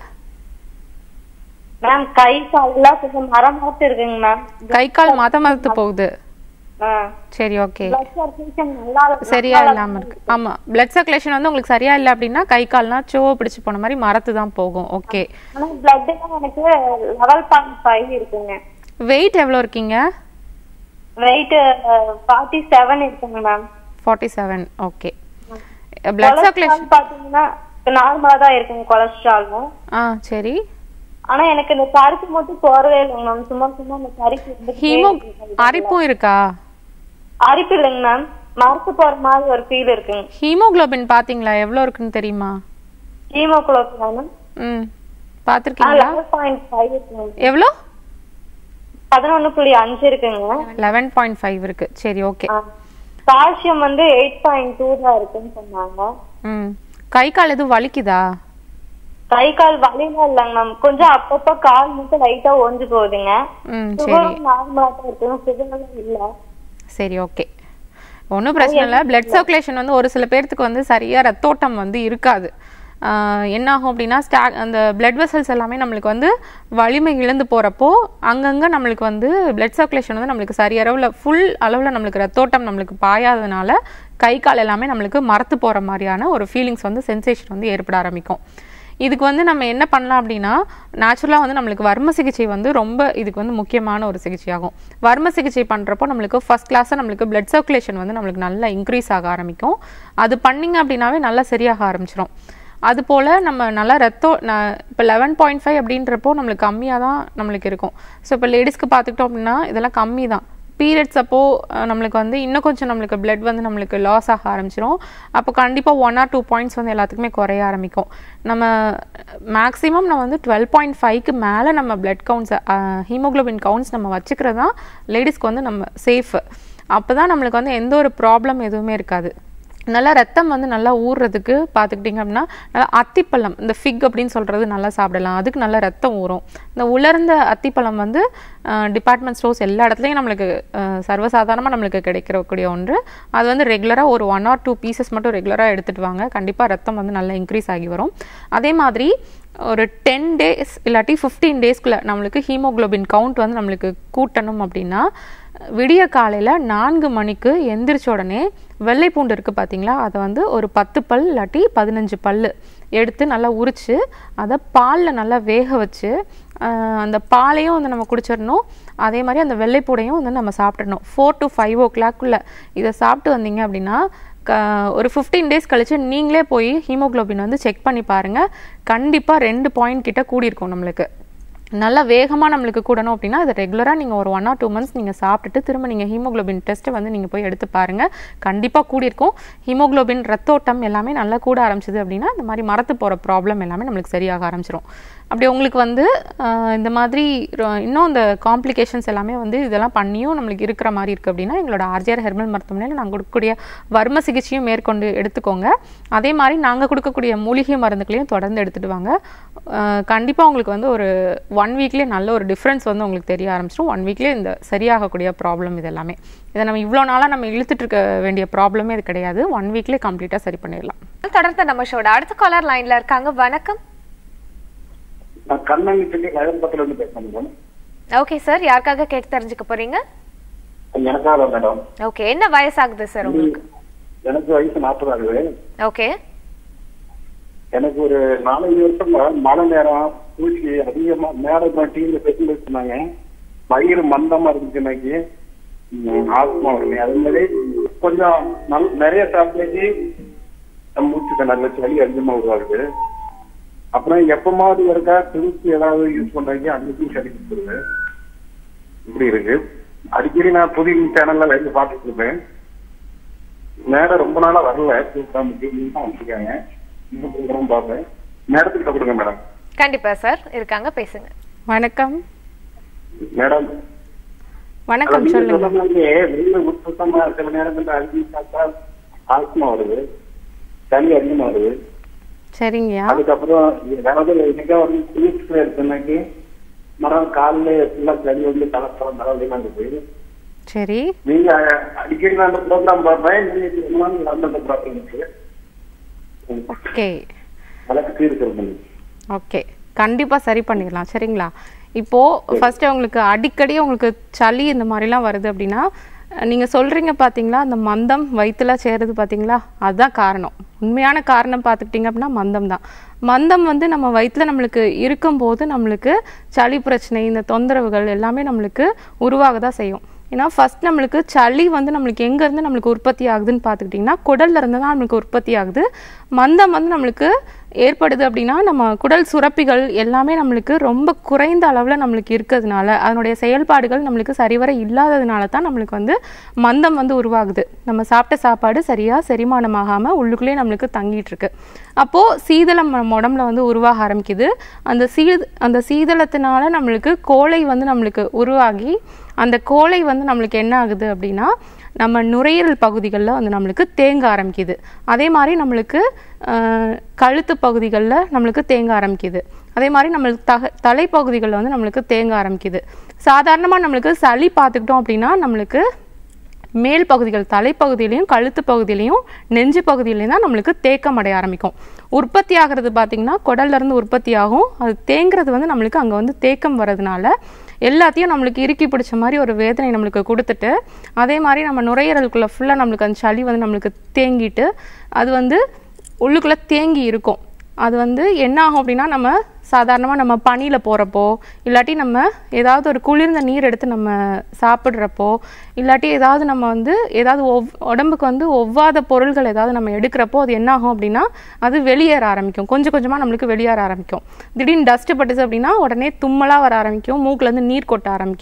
மேம் கை கால் எல்லாம் கொஞ்சம் மரம் மாதிரி இருக்குங்க மேம். கை கால் மத மதத்து போகுது. சரி, ஓகே. சரியா இல்லாம இருக்கு. ஆமா, பிளட் சர்க்குலேஷன் வந்து உங்களுக்கு சரியா இல்ல அப்படின்னா கை கால்னா சோ பிடிச்சு போன மாதிரி மரத்து தான் போகும். ஓகே. ஆனா பிளட் எனக்கு லெவல் பாயிண்ட் ஃபைவ் இருக்குங்க. வெயிட் எவ்வளவு இருக்கீங்க? வெயிட் ஃபார்ட்டி செவன் இருக்குங்க ma'am. Forty seven. Okay. Blood circulation பாத்தீங்கன்னா நார்மலா தான் இருக்குங்க கொலஸ்ட்ராலும். ஆ சரி. ஆனா எனக்கு இந்த கருப்பு மட்டும் போறவே இல்லைங்க மேம். சும்மா சும்மா இந்த கருப்பு. ஹீமோ அரிப்பும் இருக்கா? அரிப்பு இல்லைங்க மேம், மரத்து போற மாதிரி ஒரு ஃபீல் இருக்குங்க. ஹீமோகுளோபின் பாத்தீங்களா எவ்வளவு இருக்குன்னு தெரியுமா? ஹீமோகுளோபின் ம் பாத்திருக்கீங்களா? லெவன் பாயிண்ட் ஃபைவ் இருக்குங்க. எவ்வளவு? பதினொன்னு புள்ளி அஞ்சு இருக்குங்க. லெவன் பாயிண்ட் ஃபைவ் இருக்கு. சரி, ஓகே. கால்சியம் வந்து எயிட் பாயிண்ட் டூ தான் இருக்குன்னு சொன்னாங்க. ம் கை கால் எதுவும் வலிக்குதா? கை கால் வலிலாம் இல்லைங்க மேம். கொஞ்சம் அப்பப்ப கால் மட்டும் லைட்டா ஓஞ்சு போகுதுங்க. ம் சரி. நார்மலா தான் இருக்குங்க, சுகர்லாம் இல்ல. சரி, ஓகே. ஒன்றும் பிரச்சனை இல்லை. பிளட் சர்க்குலேஷன் வந்து ஒரு சில பேர்த்துக்கு வந்து சரியாக ரத்தோட்டம் வந்து இருக்காது. என்ன ஆகும் அப்படின்னா ஸ்டா அந்த பிளட் வெசல்ஸ் எல்லாமே நம்மளுக்கு வந்து வலிமை இழந்து போகிறப்போ அங்கங்கே நம்மளுக்கு வந்து பிளட் சர்க்குலேஷன் வந்து நம்மளுக்கு சரி அளவில் ஃபுல் அளவில் நம்மளுக்கு ரத்தோட்டம் நம்மளுக்கு பாயாததுனால கை கால் எல்லாமே நம்மளுக்கு மரத்து போகிற மாதிரியான ஒரு ஃபீலிங்ஸ் வந்து சென்சேஷன் வந்து ஏற்பட ஆரம்பிக்கும். இதுக்கு வந்து நம்ம என்ன பண்ணலாம் அப்படின்னா நேச்சுரலாக வந்து நம்மளுக்கு வர்ம சிகிச்சை வந்து ரொம்ப இதுக்கு வந்து முக்கியமான ஒரு சிகிச்சையாகும். வர்ம சிகிச்சை பண்ணுறப்போ நம்மளுக்கு ஃபர்ஸ்ட் கிளாஸாக நம்மளுக்கு பிளட் சர்க்குலேஷன் வந்து நம்மளுக்கு நல்லா இன்க்ரீஸ் ஆக ஆரம்பிக்கும். அது பண்ணிங்க அப்படின்னாவே நல்லா சரியாக ஆரம்பிச்சிடும். அதுபோல் நம்ம நல்லா ரத்தம் நான் இப்போ லெவன் பாயிண்ட் ஃபைவ் அப்படின்றப்போ நம்மளுக்கு கம்மியாக தான் நம்மளுக்கு இருக்கும். ஸோ இப்போ லேடிஸ்க்கு பார்த்துக்கிட்டோம் அப்படின்னா இதெல்லாம் கம்மி தான். பீரியட்ஸ் அப்போ நம்மளுக்கு வந்து இன்னும் கொஞ்சம் நம்மளுக்கு பிளட் வந்து நம்மளுக்கு லாஸ் ஆக ஆரம்பிச்சிடும். அப்போ கண்டிப்பாக ஒன் ஆர் டூ பாயிண்ட்ஸ் வந்து எல்லாத்துக்குமே குறைய ஆரம்பிக்கும். நம்ம மேக்ஸிமம் நம்ம வந்து டுவெல் பாயிண்ட் ஃபைவ்க்கு மேலே நம்ம பிளட் கவுண்ட்ஸ் ஹீமோக்ளோபின் கவுண்ட்ஸ் நம்ம வச்சுக்கிறது தான் லேடிஸ்க்கு வந்து நம்ம சேஃப். அப்போ தான் நம்மளுக்கு வந்து எந்த ஒரு ப்ராப்ளம் எதுவுமே இருக்காது. நல்லா ரத்தம் வந்து நல்லா ஊறுறதுக்கு பார்த்துக்கிட்டிங்க அப்படின்னா நல்லா அத்திப்பழம், இந்த ஃபிக் அப்படின்னு சொல்கிறது நல்லா சாப்பிடலாம். அதுக்கு நல்லா ரத்தம் ஊறும். இந்த உலர்ந்த அத்திப்பழம் வந்து டிபார்ட்மெண்ட் ஸ்டோர்ஸ் எல்லா இடத்துலையும் நம்மளுக்கு சர்வசாதாரணமாக நம்மளுக்கு கிடைக்கக்கூடிய ஒன்று. அது வந்து ரெகுலராக ஒரு ஒன் ஆர் டூ பீசஸ் மட்டும் ரெகுலராக எடுத்துகிட்டு வாங்க. கண்டிப்பாக ரத்தம் வந்து நல்லா இன்க்ரீஸ் ஆகி வரும். அதே மாதிரி ஒரு டென் டேஸ் இல்லாட்டி ஃபிஃப்டீன் டேஸ்க்குள்ளே நம்மளுக்கு ஹீமோக்ளோபின் கவுண்ட் வந்து நம்மளுக்கு கூட்டணும் அப்படின்னா விடிய காலையில் நான்கு மணிக்கு எந்திரிச்ச உடனே வெள்ளை பூண்டு இருக்குது பார்த்தீங்களா, அதை வந்து ஒரு பத்து பல் இல்லாட்டி பதினஞ்சு பல் எடுத்து நல்லா உரித்து அதை பாலில் நல்லா வேக வச்சு அந்த பாலையும் வந்து நம்ம குடிச்சிடணும். அதே மாதிரி அந்த வெள்ளைப்பூடையும் வந்து நம்ம சாப்பிட்றணும். ஃபோர் டு ஃபைவ் ஓ கிளாக்குள்ளே இதை சாப்பிட்டு வந்தீங்க அப்படின்னா க ஒரு ஃபிஃப்டீன் டேஸ் கழிச்சு நீங்களே போய் ஹீமோக்ளோபின் வந்து செக் பண்ணி பாருங்கள். கண்டிப்பாக ரெண்டு பாயிண்ட் கிட்ட கூடியிருக்கும். நம்மளுக்கு நல்லா வேகமாக நம்மளுக்கு கூடணும் அப்படின்னா அது ரெகுலராக நீங்கள் ஒரு ஒன் ஆர் டூ மந்த்ஸ் நீங்கள் சாப்பிட்டுட்டு திரும்ப நீங்கள் ஹீமோக்ளோபின் டெஸ்ட்டை வந்து நீங்கள் போய் எடுத்து பாருங்கள். கண்டிப்பாக கூடியிருக்கும். ஹீமோக்ளோபின் ரத்தோட்டம் எல்லாமே நல்லா கூட ஆரம்பிச்சிது அப்படின்னா இந்த மாதிரி மரத்து போகிற ப்ராப்ளம் எல்லாமே நம்மளுக்கு சரியாக ஆரம்பிச்சிடும். அப்படி உங்களுக்கு வந்து இந்த மாதிரி இன்னும் இந்த காம்ப்ளிகேஷன்ஸ் எல்லாமே வந்து இதெல்லாம் பண்ணியும் நம்மளுக்கு இருக்கிற மாதிரி இருக்குது அப்படின்னா எங்களோட ஆர்ஜிஆர் ஹெர்பல் மருத்துவமனையில் நாங்கள் கொடுக்கக்கூடிய வர்ம சிகிச்சையும் மேற்கொண்டு எடுத்துக்கோங்க. அதே மாதிரி நாங்கள் கொடுக்கக்கூடிய மூலிகை மருந்துகளையும் தொடர்ந்து எடுத்துகிட்டு வாங்க. கண்டிப்பாக உங்களுக்கு வந்து ஒரு ஒன் வீக்லேயே நல்ல ஒரு டிஃப்ரென்ஸ் வந்து உங்களுக்கு தெரிய ஆரம்பிச்சிடும். ஒன் வீக்லேயே இந்த சரியாகக்கூடிய ப்ராப்ளம் இது எல்லாமே இதை நம்ம இவ்வளோ நாளாக நம்ம இழுத்துட்டு இருக்க வேண்டிய ப்ராப்ளமே இது கிடையாது. ஒன் வீக்லேயே கம்ப்ளீட்டாக சரி பண்ணிடலாம். தொடர்ந்து நம்ம ஷோட அடுத்த காலர் லைன்ல இருக்காங்க. வணக்கம். ஓகே சார், யாருக்காக கேட்டு தெரிஞ்சுக்க போறீங்க? எனக்காக மேடம். ஓகே, என்ன வயசாகுது சார் உங்களுக்கு? எனக்கு வயசு நாற்பது ஆகுது. ஓகே. எனக்கு ஒரு நாலஞ்சு வருஷம் மழை நேரம் பூச்சி அதிகமா மேல டிவில பேசி வச்சிருந்தாங்க. வயிறு மந்தமா இருந்துச்சு. எனக்கு ஆஸ்மா வருமே. அதே மாதிரி கொஞ்சம் நல் நிறைய சாப்பிட்டு மூச்சு நல்ல சளி அதிகமா உருவாகுது. அப்புறம் எப்பமாவது இருக்கா திருச்சி ஏதாவது யூஸ் பண்றீங்க அன்னைக்கும் சளி கொடுத்துருது. இப்படி இருக்கு. அடிக்கடி நான் புதிய சேனல்ல இருந்து பார்த்துட்டு இருப்பேன். நேரம் ரொம்ப நாளா வரல. வந்துருக்காங்க. பார்ப்பேன். நேரத்துக்கு கொடுங்க மேடம். கண்டிப்பா சார் இருக்காங்க, பேசுங்க. வணக்கம் மேடம். வணக்கம், சொல்லுங்க. சுத்தமா சில நேரத்துல அழுகி பார்த்தா ஆஸ்மா வருது, சளி அதிகமா வருது. சரிங்கய்யா. அதுக்கப்புறம் ஏதாவது இன்னைக்கா வந்து குளிர்ச்சி எடுத்தோம்னாக்கி மரம் காலில் ஃபுல்லா சளி வந்து கலப்படம் தலைவலிமா இருக்கு. சரி, நீங்க அடிக்கடி நான் அந்த ப்ரோக்ராம் பார்ப்பேன். நீங்க அந்த ப்ராப்ளம் இருக்கு. ஓகே, வழக்கு தீர்க்கிறது. ஓகே, கண்டிப்பா சரி பண்ணிடலாம். சரிங்களா? இப்போ ஃபர்ஸ்ட் உங்களுக்கு அடிக்கடி உங்களுக்கு சளி இந்த மாதிரிலாம் வருது அப்படின்னா நீங்க சொல்றீங்க பாத்தீங்களா, அந்த மந்தம் வயிற்றுல சேருது பாத்தீங்களா, அதுதான் காரணம். உண்மையான காரணம் பார்த்துக்கிட்டிங்க அப்படின்னா மந்தம் தான். மந்தம் வந்து நம்ம வயிற்றுல நம்மளுக்கு இருக்கும்போது நம்மளுக்கு சளி பிரச்சனை, இந்த தொந்தரவுகள் எல்லாமே நம்மளுக்கு உருவாக தான் செய்யும். ஏன்னா ஃபர்ஸ்ட் நம்மளுக்கு சளி வந்து நம்மளுக்கு எங்கேருந்து நம்மளுக்கு உற்பத்தி ஆகுதுன்னு பார்த்துக்கிட்டிங்கன்னா குடல்ல இருந்து தான் நம்மளுக்கு உற்பத்தி ஆகுது. மந்தம் வந்து நம்மளுக்கு ஏற்படுது அப்படின்னா நம்ம குடல் சுரப்பிகள் எல்லாமே நம்மளுக்கு ரொம்ப குறைந்த அளவில் நம்மளுக்கு இருக்கிறதுனால, அதனுடைய செயல்பாடுகள் நம்மளுக்கு சரிவர இல்லாததுனால தான் நம்மளுக்கு வந்து மந்தம் வந்து உருவாகுது. நம்ம சாப்பிட்ட சாப்பாடு சரியாக செரிமானமாகாமல் உள்ளுக்குள்ளேயே நம்மளுக்கு தங்கிட்டு இருக்கு. அப்போது சீதளம் நம்ம உடம்புல வந்து உருவாக ஆரம்பிக்குது. அந்த சீ அந்த சீதளத்தினால நம்மளுக்கு கோழை வந்து நம்மளுக்கு உருவாகி அந்த கோழை வந்து நம்மளுக்கு என்ன ஆகுது அப்படின்னா நம்ம நுரையீரல் பகுதிகளில் வந்து நம்மளுக்கு தேங்க ஆரம்பிக்குது. அதே மாதிரி நம்மளுக்கு கழுத்து பகுதிகளில் நம்மளுக்கு தேங்க ஆரம்பிக்குது. அதே மாதிரி நம்மளுக்கு தக தலைப்பகுதிகளில் வந்து நம்மளுக்கு தேங்க ஆரம்பிக்குது. சாதாரணமாக நம்மளுக்கு சளி பார்த்துக்கிட்டோம் அப்படின்னா நம்மளுக்கு மேல் பகுதிகள் தலைப்பகுதியிலையும் கழுத்து பகுதியிலையும் நெஞ்சு பகுதியிலையும் தான் நம்மளுக்கு தேக்கம் அடைய ஆரம்பிக்கும். உற்பத்தி ஆகிறது பார்த்திங்கன்னா குடல்ல இருந்து உற்பத்தி ஆகும். அது தேங்கிறது வந்து நம்மளுக்கு அங்கே வந்து தேக்கம் வர்றதுனால எல்லாத்தையும் நம்மளுக்கு இறுக்கி பிடிச்ச மாதிரி ஒரு வேதனை நம்மளுக்கு கொடுத்துட்டு, அதே மாதிரி நம்ம நுரையீரலுக்குள்ளே ஃபுல்லாக நம்மளுக்கு அந்த சளி வந்து நம்மளுக்கு தேங்கிட்டு அது வந்து உள்ளுக்குள்ளே தேங்கி இருக்கும். அது வந்து என்ன ஆகும் அப்படின்னா நம்ம சாதாரணமாக நம்ம பனியில் போகிறப்போ இல்லாட்டி நம்ம ஏதாவது ஒரு குளிர்ந்த நீர் எடுத்து நம்ம சாப்பிட்றப்போ இல்லாட்டி ஏதாவது நம்ம வந்து ஏதாவது ஒவ் உடம்புக்கு வந்து ஒவ்வாத பொருள்கள் ஏதாவது நம்ம எடுக்கிறப்போ அது என்ன ஆகும் அப்படின்னா அது வெளியேற ஆரம்பிக்கும். கொஞ்சம் கொஞ்சமாக நம்மளுக்கு வெளியேற ஆரம்பிக்கும். திடீர்னு டஸ்ட்டு பட்டுச்சு அப்படின்னா உடனே தும்மலாக வர ஆரம்பிக்கும். மூக்குலேருந்து நீர் கொட்ட ஆரம்பிக்கும்.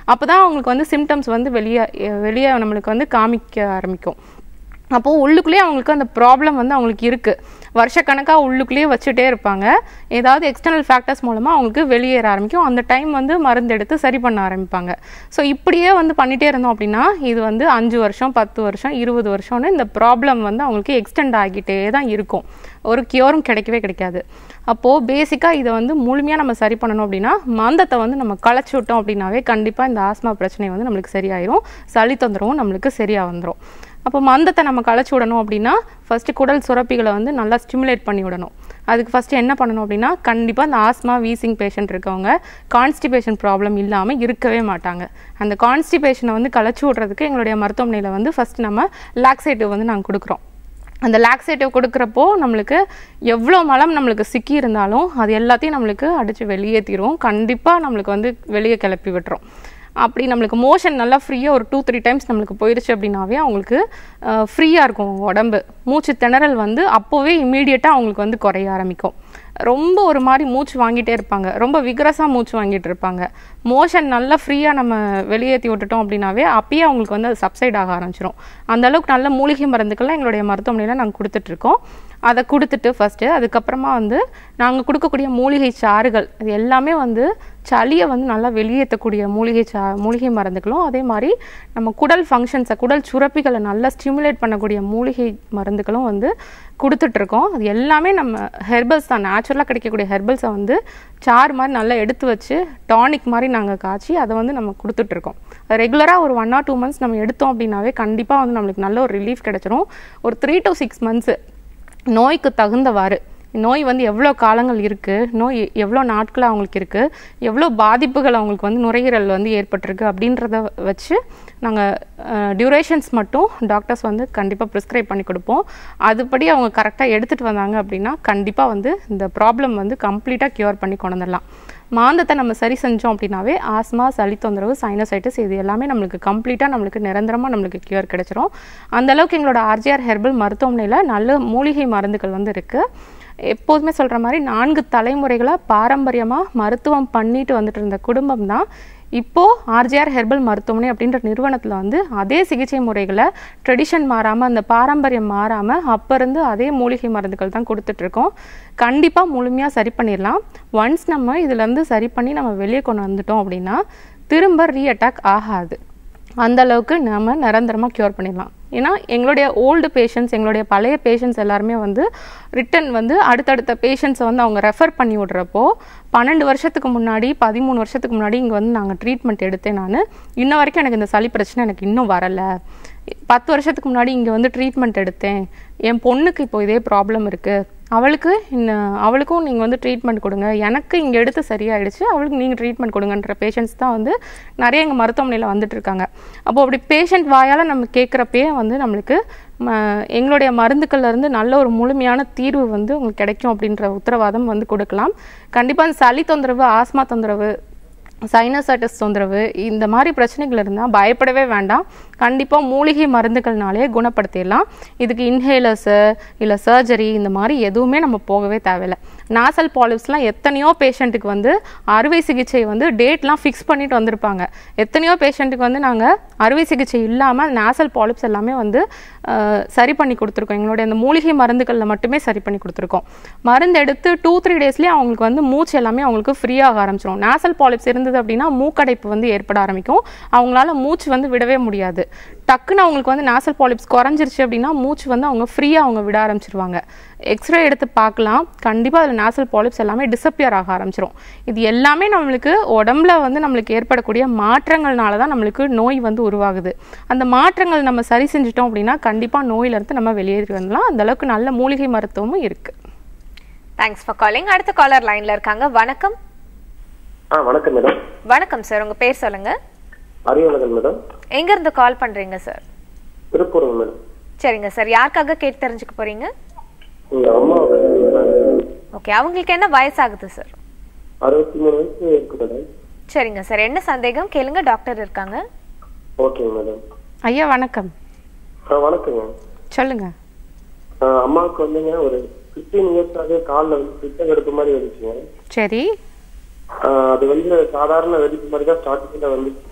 அப்போ தான் அவங்களுக்கு வந்து சிம்டம்ஸ் வந்து வெளியே வெளியே நம்மளுக்கு வந்து காமிக்க ஆரம்பிக்கும். அப்போது உள்ளுக்குள்ளேயே அவங்களுக்கு அந்த ப்ராப்ளம் வந்து அவங்களுக்கு இருக்குது. வருஷக்கணக்காக உள்ளுக்குள்ளேயே வச்சுட்டே இருப்பாங்க. ஏதாவது எக்ஸ்டர்னல் ஃபேக்டர்ஸ் மூலமாக அவங்களுக்கு வெளியேற ஆரம்பிக்கும். அந்த டைம் வந்து மருந்து எடுத்து சரி பண்ண ஆரம்பிப்பாங்க. ஸோ இப்படியே வந்து பண்ணிகிட்டே இருந்தோம் அப்படின்னா இது வந்து அஞ்சு வருஷம் பத்து வருஷம் இருபது வருஷம்னு இந்த ப்ராப்ளம் வந்து அவங்களுக்கு எக்ஸ்டெண்ட் ஆகிட்டே தான் இருக்கும். ஒரு கியூரும் கிடைக்கவே கிடைக்காது. அப்போது பேசிக்காக இதை வந்து முழுமையாக நம்ம சரி பண்ணணும் அப்படின்னா மந்தத்தை வந்து நம்ம களைச்சி விட்டோம் அப்படின்னாவே கண்டிப்பாக இந்த ஆஸ்மா பிரச்சனை வந்து நம்மளுக்கு சரியாயிரும். சளி தொந்தரவும் நம்மளுக்கு சரியாக வந்துடும். அப்போ மந்தத்தை நம்ம களைச்சி விடணும் அப்படின்னா ஃபஸ்ட்டு குடல் சுரப்பிகளை வந்து நல்லா ஸ்டிமுலேட் பண்ணி விடணும். அதுக்கு ஃபஸ்ட்டு என்ன பண்ணணும் அப்படின்னா கண்டிப்பாக இந்த ஆஸ்மா வீசிங் பேஷண்ட் இருக்கவங்க கான்ஸ்டிபேஷன் ப்ராப்ளம் இல்லாமல் இருக்கவே மாட்டாங்க. அந்த கான்ஸ்டிபேஷனை வந்து களைச்சி விட்றதுக்கு எங்களுடைய மருத்துவமனையில் வந்து ஃபஸ்ட்டு நம்ம லாக்ஸேட்டிவ் வந்து நாங்கள் கொடுக்குறோம். அந்த லாக்ஸேட்டிவ் கொடுக்குறப்போ நம்மளுக்கு எவ்வளோ மலம் நம்மளுக்கு சிக்கி இருந்தாலும் அது எல்லாத்தையும் நம்மளுக்கு அடித்து வெளியேற்றிடுவோம். கண்டிப்பாக நம்மளுக்கு வந்து வெளியே கிளப்பி விட்டுரும். அப்படி நம்மளுக்கு மோஷன் நல்லா ஃப்ரீயாக ஒரு டூ த்ரீ டைம்ஸ் நம்மளுக்கு போயிடுச்சு அப்படின்னாவே அவங்களுக்கு ஃப்ரீயாக இருக்கும் உடம்பு. மூச்சு திணறல் வந்து அப்போவே இம்மீடியட்டாக அவங்களுக்கு வந்து குறைய ஆரம்பிக்கும். ரொம்ப ஒரு மாதிரி மூச்சு வாங்கிட்டே இருப்பாங்க. ரொம்ப விக்ரஸாக மூச்சு வாங்கிட்டு இருப்பாங்க. மோஷன் நல்லா ஃப்ரீயாக நம்ம வெளியேற்றி விட்டுட்டோம் அப்படின்னாவே அப்பயே அவங்களுக்கு வந்து அது சப்சைட் ஆக ஆரம்பிச்சிடும். அந்தளவுக்கு நல்ல மூலிகை மருந்துக்கள்லாம் எங்களுடைய மருத்துவமனையில் நாங்கள் கொடுத்துட்ருக்கோம். அதை கொடுத்துட்டு ஃபஸ்ட்டு அதுக்கப்புறமா வந்து நாங்கள் கொடுக்கக்கூடிய மூலிகை சாறுகள் இது எல்லாமே வந்து சளியை வந்து நல்லா வெளியேற்றக்கூடிய மூலிகை சா மூலிகை மருந்துகளும் அதே மாதிரி நம்ம குடல் ஃபங்க்ஷன்ஸை குடல் சுரப்பிகளை நல்லா ஸ்டிமுலேட் பண்ணக்கூடிய மூலிகை மருந்துகளும் வந்து கொடுத்துட்ருக்கோம். அது எல்லாமே நம்ம ஹெர்பல்ஸ் தான், நேச்சுரலாக கிடைக்கக்கூடிய ஹெர்பல்ஸை வந்து சாறு மாதிரி நல்லா எடுத்து வச்சு டானிக் மாதிரி நாங்கள் காய்ச்சி அதை வந்து நம்ம கொடுத்துட்ருக்கோம். அது ரெகுலராக ஒரு ஒன் ஆர் டூ மந்த்ஸ் நம்ம எடுத்தோம் அப்படின்னாவே கண்டிப்பாக வந்து நம்மளுக்கு நல்ல ஒரு ரிலீஃப் கிடைச்சிரும். ஒரு த்ரீ டு சிக்ஸ் மந்த்ஸு நோய்க்கு தகுந்தவாறு நோய் வந்து எவ்வளோ காலங்கள் இருக்குது, நோய் எவ்வளோ நாட்கள் அவங்களுக்கு இருக்குது, எவ்வளோ பாதிப்புகள் அவங்களுக்கு வந்து நுரையீரல் வந்து ஏற்பட்டிருக்கு அப்படின்றத வச்சு நாங்கள் டியூரேஷன்ஸ் மட்டும் டாக்டர்ஸ் வந்து கண்டிப்பாக ப்ரிஸ்கிரைப் பண்ணி கொடுப்போம். அதுபடி அவங்க கரெக்டாக எடுத்துகிட்டு வந்தாங்க அப்படின்னா கண்டிப்பாக வந்து இந்த ப்ராப்ளம் வந்து கம்ப்ளீட்டாக க்யூர் பண்ணி கொண்டு வந்துடலாம். மாந்தத்தை நம்ம சரி செஞ்சோம் அப்படின்னாவே ஆஸ்மா, சளி தொந்தரவு, சைனசைட்டிஸ் இது எல்லாமே நம்மளுக்கு கம்ப்ளீட்டாக நம்மளுக்கு நிரந்தரமாக நம்மளுக்கு கியூர் கிடைச்சிரும். அந்தளவுக்கு எங்களோட ஆர்ஜிஆர் ஹெர்பல் மருத்துவமனையில் நல்ல மூலிகை மருந்துகள் வந்து இருக்குது. எப்போதுமே சொல்கிற மாதிரி நான்கு தலைமுறைகளாக பாரம்பரியமாக மருத்துவம் பண்ணிட்டு வந்துட்டு இருந்த குடும்பம் தான் இப்போது ஆர்ஜிஆர் ஹெர்பல் மருத்துவமனை அப்படின்ற நிறுவனத்தில் வந்து அதே சிகிச்சை முறைகளை ட்ரெடிஷன் மாறாமல் அந்த பாரம்பரியம் மாறாமல் அப்போ இருந்து அதே மூலிகை மருந்துகள் தான் கொடுத்துட்ருக்கோம். கண்டிப்பாக முழுமையாக சரி பண்ணிடலாம். ஒன்ஸ் நம்ம இதுலேருந்து சரி பண்ணி நம்ம வெளியே கொண்டு வந்துட்டோம் அப்படின்னா திரும்ப ரீஅட்டாக் ஆகாது. அந்த அளவுக்கு நம்ம நிரந்தரமாக க்யூர் பண்ணிடலாம். ஏன்னா எங்களுடைய ஓல்டு பேஷண்ட்ஸ் எங்களுடைய பழைய பேஷண்ட்ஸ் எல்லாருமே வந்து ரிட்டன் வந்து அடுத்தடுத்த பேஷண்ட்ஸை வந்து அவங்க ரெஃபர் பண்ணி விட்றப்போ பன்னெண்டு வருஷத்துக்கு முன்னாடி பதிமூணு வருஷத்துக்கு முன்னாடி இங்கே வந்து நாங்கள் ட்ரீட்மெண்ட் எடுத்தேன். நான் இன்ன வரைக்கும் எனக்கு இந்த சளி பிரச்சனை எனக்கு இன்னும் வரலை. பத்து வருஷத்துக்கு முன்னாடி இங்கே வந்து ட்ரீட்மெண்ட் எடுத்தேன், என் பொண்ணுக்கு இப்போ இதே ப்ராப்ளம் இருக்குது, அவளுக்கு இன்னும் அவளுக்கும் நீங்கள் வந்து ட்ரீட்மெண்ட் கொடுங்க, எனக்கு இங்கே எடுத்து சரியாயிடுச்சு, அவளுக்கு நீங்கள் ட்ரீட்மெண்ட் கொடுங்கன்ற பேஷண்ட்ஸ் தான் வந்து நிறைய எங்கள் மருத்துவமனையில் வந்துட்டுருக்காங்க. அப்போது அப்படி பேஷண்ட் வாயால் நம்ம கேட்குறப்பயே வந்து நம்மளுக்கு எங்களுடைய மருந்துக்கள்லேருந்து நல்ல ஒரு முழுமையான தீர்வு வந்து உங்களுக்கு கிடைக்கும் அப்படின்ற உத்தரவாதம் வந்து கொடுக்கலாம். கண்டிப்பாக அந்த சளி தொந்தரவு, ஆஸ்மா தொந்தரவு, சைனசைட்டிஸ் தொந்தரவு இந்த மாதிரி பிரச்சனைகள் இருந்தால் பயப்படவே வேண்டாம். கண்டிப்பாக மூலிகை மருந்துகள்னாலே குணப்படுத்திடலாம். இதுக்கு இன்ஹேலர்ஸு இல்லை சர்ஜரி இந்த மாதிரி எதுவுமே நம்ம போகவே தேவையில்லை. நாசல் பாலிப்ஸ்லாம் எத்தனையோ பேஷண்ட்டுக்கு வந்து அறுவை சிகிச்சை வந்து டேட்லாம் ஃபிக்ஸ் பண்ணிட்டு வந்திருப்பாங்க. எத்தனையோ பேஷண்ட்டுக்கு வந்து நாங்கள் அறுவை சிகிச்சை இல்லாமல் நாசல் பாலிப்ஸ் எல்லாமே வந்து சரி பண்ணி கொடுத்துருக்கோம். எங்களுடைய அந்த மூலிகை மருந்துகளில் மட்டுமே சரி பண்ணி கொடுத்துருக்கோம். மருந்து எடுத்து டூ த்ரீ டேஸ்லேயே அவங்களுக்கு வந்து மூச்சு எல்லாமே அவங்களுக்கு ஃப்ரீயாக ஆரம்பிச்சிடும். நாசல் பாலிப்ஸ் இருந்தது அப்படின்னா மூக்கடைப்பு வந்து ஏற்பட ஆரம்பிக்கும். அவங்களால மூச்சு வந்து விடவே முடியாது. டக்குன்னு அவங்களுக்கு வந்து நாசல் பாலிப்ஸ் குறைஞ்சிருச்சு அப்படின்னா மூச்சு வந்து அவங்க ஃப்ரீயாக அவங்க விட ஆரம்பிச்சிருவாங்க. எக்ஸ்ரே எடுத்து பார்க்கலாம், கண்டிப்பாக அதில் நாசல் பாலிப்ஸ் எல்லாமே டிஸப்பியர் ஆக ஆரம்பிச்சிடும். இது எல்லாமே நம்மளுக்கு உடம்புல வந்து நம்மளுக்கு ஏற்படக்கூடிய மாற்றங்கள்னால தான் நம்மளுக்கு நோய் வந்து உருவாகுது. அந்த மாற்றங்கள் நம்ம சரி செஞ்சிட்டோம் அப்படின்னா கண்டிப்பாக நோயிலிருந்து நம்ம வெளியேறி வரலாம். அந்த அளவுக்கு நல்ல மூலிகை மருத்துவமும் இருக்கு. Thanks for calling. அடுத்த காலர் லைன்ல இருக்காங்க. வணக்கம். ஆ வணக்கம் மேடம். வணக்கம் சார், உங்க பேர் சொல்லுங்க. அறிவழகன் மேடம். எங்க இருந்து கால் பண்றீங்க சார்? திருப்பூர் மேடம். சரிங்க சார், யாருக்காக கேட்டு தெரிஞ்சுக்க போறீங்க? உங்க அம்மா. ஓகே, அவங்களுக்கு என்ன வயசாகுது சார்? அறுபத்தி மூணு வயசு இருக்கு மேடம். சரிங்க சார், என்ன சந்தேகம் கேளுங்க, டாக்டர் இருக்காங்க. Okay madam. ஐயா வணக்கம். ஆ வணக்கங்க. சொல்லுங்க. அம்மாவுக்கு வந்துங்க ஒரு பிப்டீன் இயர்ஸாகவே காலில் வந்து பித்த வெடிப்பு மாதிரி வந்துச்சுங்க. சரி. அது வந்து சாதாரண வெடிப்பு மாதிரி தான் ஸ்டார்டிங்ல வந்துச்சு.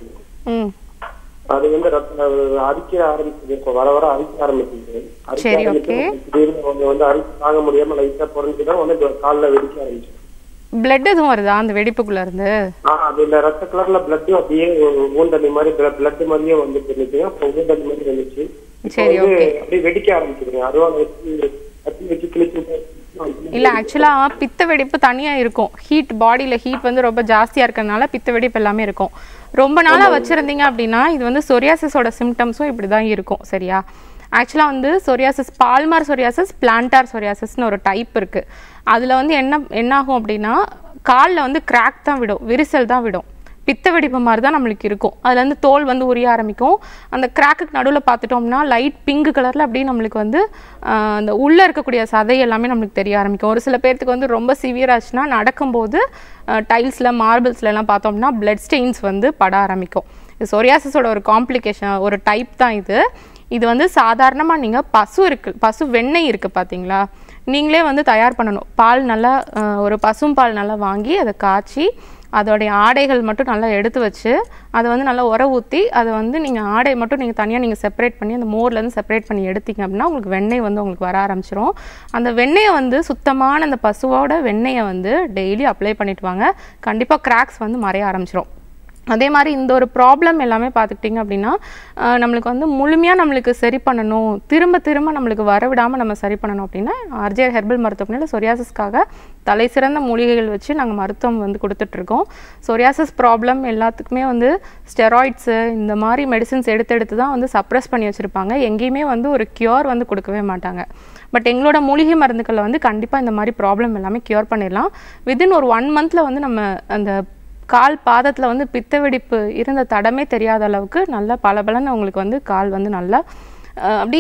ம் அது வந்து ரத்த அரிக்க ஆரம்பிச்சது, இப்போ வர வர அரிக்க ஆரம்பிச்சது. அரிக்க சரி, ஆரம்பிச்சு okay. திடீர்னு அவங்க வந்து அரிக்க தாங்க முடியாம லைட்டா புரிஞ்சுதான் வந்து காலில் வெடிக்க ஆரம்பிச்சு. பிளட் எதுவும் வருதா அந்த வெடிப்புக்குள்ள இருந்து? ஆஹ் அது இந்த ரத்த கலர்ல பிளட் அப்படியே ஊண்டலி மாதிரி பிளட் மாதிரியே வந்துட்டு இருந்துச்சு. அப்போ ஊண்டலி மாதிரி இருந்துச்சு. சரி, ஓகே. அப்படியே வெடிக்க ஆரம்பிச்சிருங்க. அதுவா வச்சு கத்தி வச்சு கிழிச்சு. இல்ல ஆக்சுவலா பித்த வெடிப்பு தனியா இருக்கும். ஹீட் பாடியில ஹீட் வந்து ரொம்ப ஜாஸ்தியா இருக்கறனால பித்த வெடிப்பு எல்லாமே இருக்கும். ரொம்ப நாளா வச்சிருந்தீங்க அப்படின்னா இது வந்து சொரியாசிஸோட சிம்டம்ஸும் இப்படிதான் இருக்கும். சரியா? ஆக்சுவலாக வந்து சொரியாசிஸ் பால்மார் சொரியாசிஸ் பிளான்டார் சொரியாசிஸ்னு ஒரு டைப் இருக்கு. அதில் வந்து என்ன என்ன ஆகும் அப்படின்னா காலில் வந்து கிராக் தான் விடும், விரிசல் தான் விடும். பித்த வெடிப்பு மாதிரி தான் நம்மளுக்கு இருக்கும். அதுல இருந்து தோல் வந்து உரிய ஆரம்பிக்கும். அந்த கிராக்குக்கு நடுவில் பார்த்துட்டோம்னா லைட் பிங்க் கலர்ல அப்படியே நம்மளுக்கு வந்து அந்த உள்ள இருக்கக்கூடிய சதை எல்லாமே நம்மளுக்கு தெரிய ஆரம்பிக்கும். ஒரு சில பேர்த்துக்கு வந்து ரொம்ப சிவியர் ஆச்சுன்னா நடக்கும்போது டைல்ஸ்ல மார்பிள்ஸ்ல எல்லாம் பார்த்தோம்னா பிளட் ஸ்டெயின்ஸ் வந்து பட ஆரம்பிக்கும். இது சொரியாசிஸோட ஒரு காம்ப்ளிகேஷன், ஒரு டைப் தான் இது. இது வந்து சாதாரணமாக நீங்கள் பசு இருக்கு பசு வெண்ணெய் இருக்குது பார்த்தீங்களா, நீங்களே வந்து தயார் பண்ணணும். பால் நல்லா ஒரு பசும் பால் நல்லா வாங்கி அதை காய்ச்சி அதோடைய ஆடைகள் மட்டும் நல்லா எடுத்து வச்சு அதை வந்து நல்லா உர ஊற்றி அதை வந்து நீங்கள் ஆடை மட்டும் நீங்கள் தனியாக நீங்கள் செப்பரேட் பண்ணி அந்த மோர்லேருந்து செப்பரேட் பண்ணி எடுத்தீங்க அப்படின்னா உங்களுக்கு வெண்ணெய் வந்து உங்களுக்கு வர ஆரம்பிச்சிடும். அந்த வெண்ணெயை வந்து சுத்தமான அந்த பசுவோட வெண்ணெயை வந்து டெய்லி அப்ளை பண்ணிட்டு வாங்க. கண்டிப்பாக கிராக்ஸ் வந்து மறைய ஆரம்பிச்சிடும். அதே மாதிரி இந்த ஒரு ப்ராப்ளம் எல்லாமே பார்த்துக்கிட்டிங்க அப்படின்னா நம்மளுக்கு வந்து முழுமையாக நம்மளுக்கு சரி பண்ணணும், திரும்ப திரும்ப நம்மளுக்கு வரவிடாமல் நம்ம சரி பண்ணணும் அப்படின்னா ஆர்ஜிஆர் ஹெர்பல் மருத்துவமனையில் சொரியாசிஸ்க்காக தலை சிறந்த மூலிகைகள் வச்சு நாங்கள் மருத்துவம் வந்து கொடுத்துட்ருக்கோம். சொரியாசிஸ் ப்ராப்ளம் எல்லாத்துக்குமே வந்து ஸ்டெராய்ட்ஸு இந்த மாதிரி மெடிசின்ஸ் எடுத்து எடுத்து தான் வந்து சப்ரஸ் பண்ணி வச்சுருப்பாங்க. எங்கேயுமே வந்து ஒரு க்யூர் வந்து கொடுக்கவே மாட்டாங்க. பட் எங்களோட மூலிகை மருந்துக்களில் வந்து கண்டிப்பாக இந்த மாதிரி ப்ராப்ளம் எல்லாமே க்யூர் பண்ணிடலாம். வித்தின் ஒரு ஒன் மந்தில் வந்து நம்ம அந்த கால் பாதத்தில் வந்து பித்த வெடிப்பு இருந்த தடமே தெரியாத அளவுக்கு நல்லா பலபலன்னு உங்களுக்கு வந்து கால் வந்து நல்லா அப்படி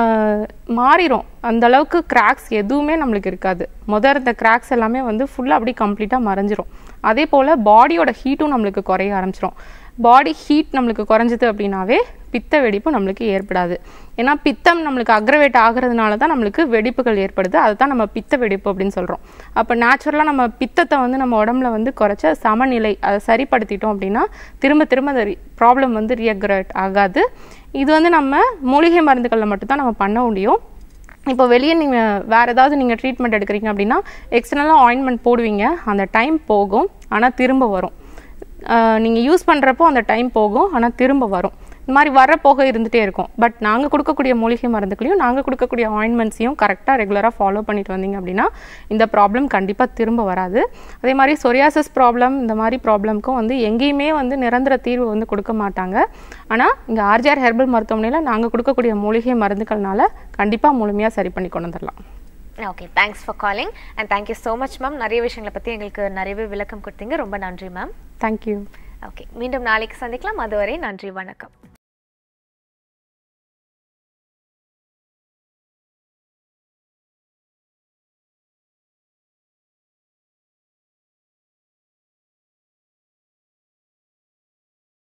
மாறிடும். அந்த அளவுக்கு கிராக்ஸ் எதுவுமே நம்மளுக்கு இருக்காது. முதல் இந்த கிராக்ஸ் எல்லாமே வந்து ஃபுல்லாக அப்படி கம்ப்ளீட்டாக மறைஞ்சிரும். அதே போல் பாடியோட ஹீட்டும் நம்மளுக்கு குறைய ஆரம்பிச்சிடும். பாடி ஹீட் நம்மளுக்கு குறைஞ்சிது அப்படின்னாவே பித்த வெடிப்பு நம்மளுக்கு ஏற்படாது. ஏன்னா பித்தம் நம்மளுக்கு அக்ரவேட் ஆகிறதுனால தான் நம்மளுக்கு வெடிப்புகள் ஏற்படுது. அதுதான் நம்ம பித்த வெடிப்பு அப்படின்னு சொல்கிறோம். அப்போ நேச்சுரலாக நம்ம பித்தத்தை வந்து நம்ம உடம்புல வந்து குறைச்ச சமநிலை அதை சரிப்படுத்திட்டோம் அப்படின்னா திரும்ப திரும்ப அந்த ப்ராப்ளம் வந்து ரீஅக்ரவேட் ஆகாது. இது வந்து நம்ம மூலிகை மருந்துகளில் மட்டும்தான் நம்ம பண்ண முடியும். இப்போ வெளியே நீங்கள் வேறு ஏதாவது நீங்கள் ட்ரீட்மெண்ட் எடுக்கிறீங்க அப்படின்னா எக்ஸ்டர்னலாக ஆயின்மெண்ட் போடுவீங்க, அந்த டைம் போகும் ஆனால் திரும்ப வரும். நீங்கள் யூஸ் பண்ணுறப்போ அந்த டைம் போகும் ஆனால் திரும்ப வரும். இந்த மாதிரி வர போக இருந்துகிட்டே இருக்கும். பட் நாங்கள் கொடுக்கக்கூடிய மூலிகை மருந்துகளையும் நாங்கள் கொடுக்கக்கூடிய ஆயின்மெண்ட்ஸையும் கரெக்டாக ரெகுலராக ஃபாலோ பண்ணிட்டு வந்தீங்க அப்படின்னா இந்த ப்ராப்ளம் கண்டிப்பாக திரும்ப வராது. அதே மாதிரி சொரியாசிஸ் ப்ராப்ளம் இந்த மாதிரி ப்ராப்ளம்க்கும் வந்து எங்கேயுமே வந்து நிரந்தர தீர்வு வந்து கொடுக்க மாட்டாங்க. ஆனால் இங்கே ஆர்ஜிஆர் ஹெர்பல் மருத்துவமனையில் நாங்கள் கொடுக்கக்கூடிய மூலிகை மருந்துகள்னால கண்டிப்பாக முழுமையாக சரி பண்ணி கொண்டு வந்துடலாம். Okay, thanks for calling and thank you so much ma'am. நிறைய விஷயங்களை பற்றி எங்களுக்கு நிறையவே விளக்கம் கொடுத்தீங்க. ரொம்ப நன்றி மேம். தேங்க்யூ. ஓகே, மீண்டும் நாளைக்கு சந்திக்கலாம். அதுவரை நன்றி, வணக்கம்.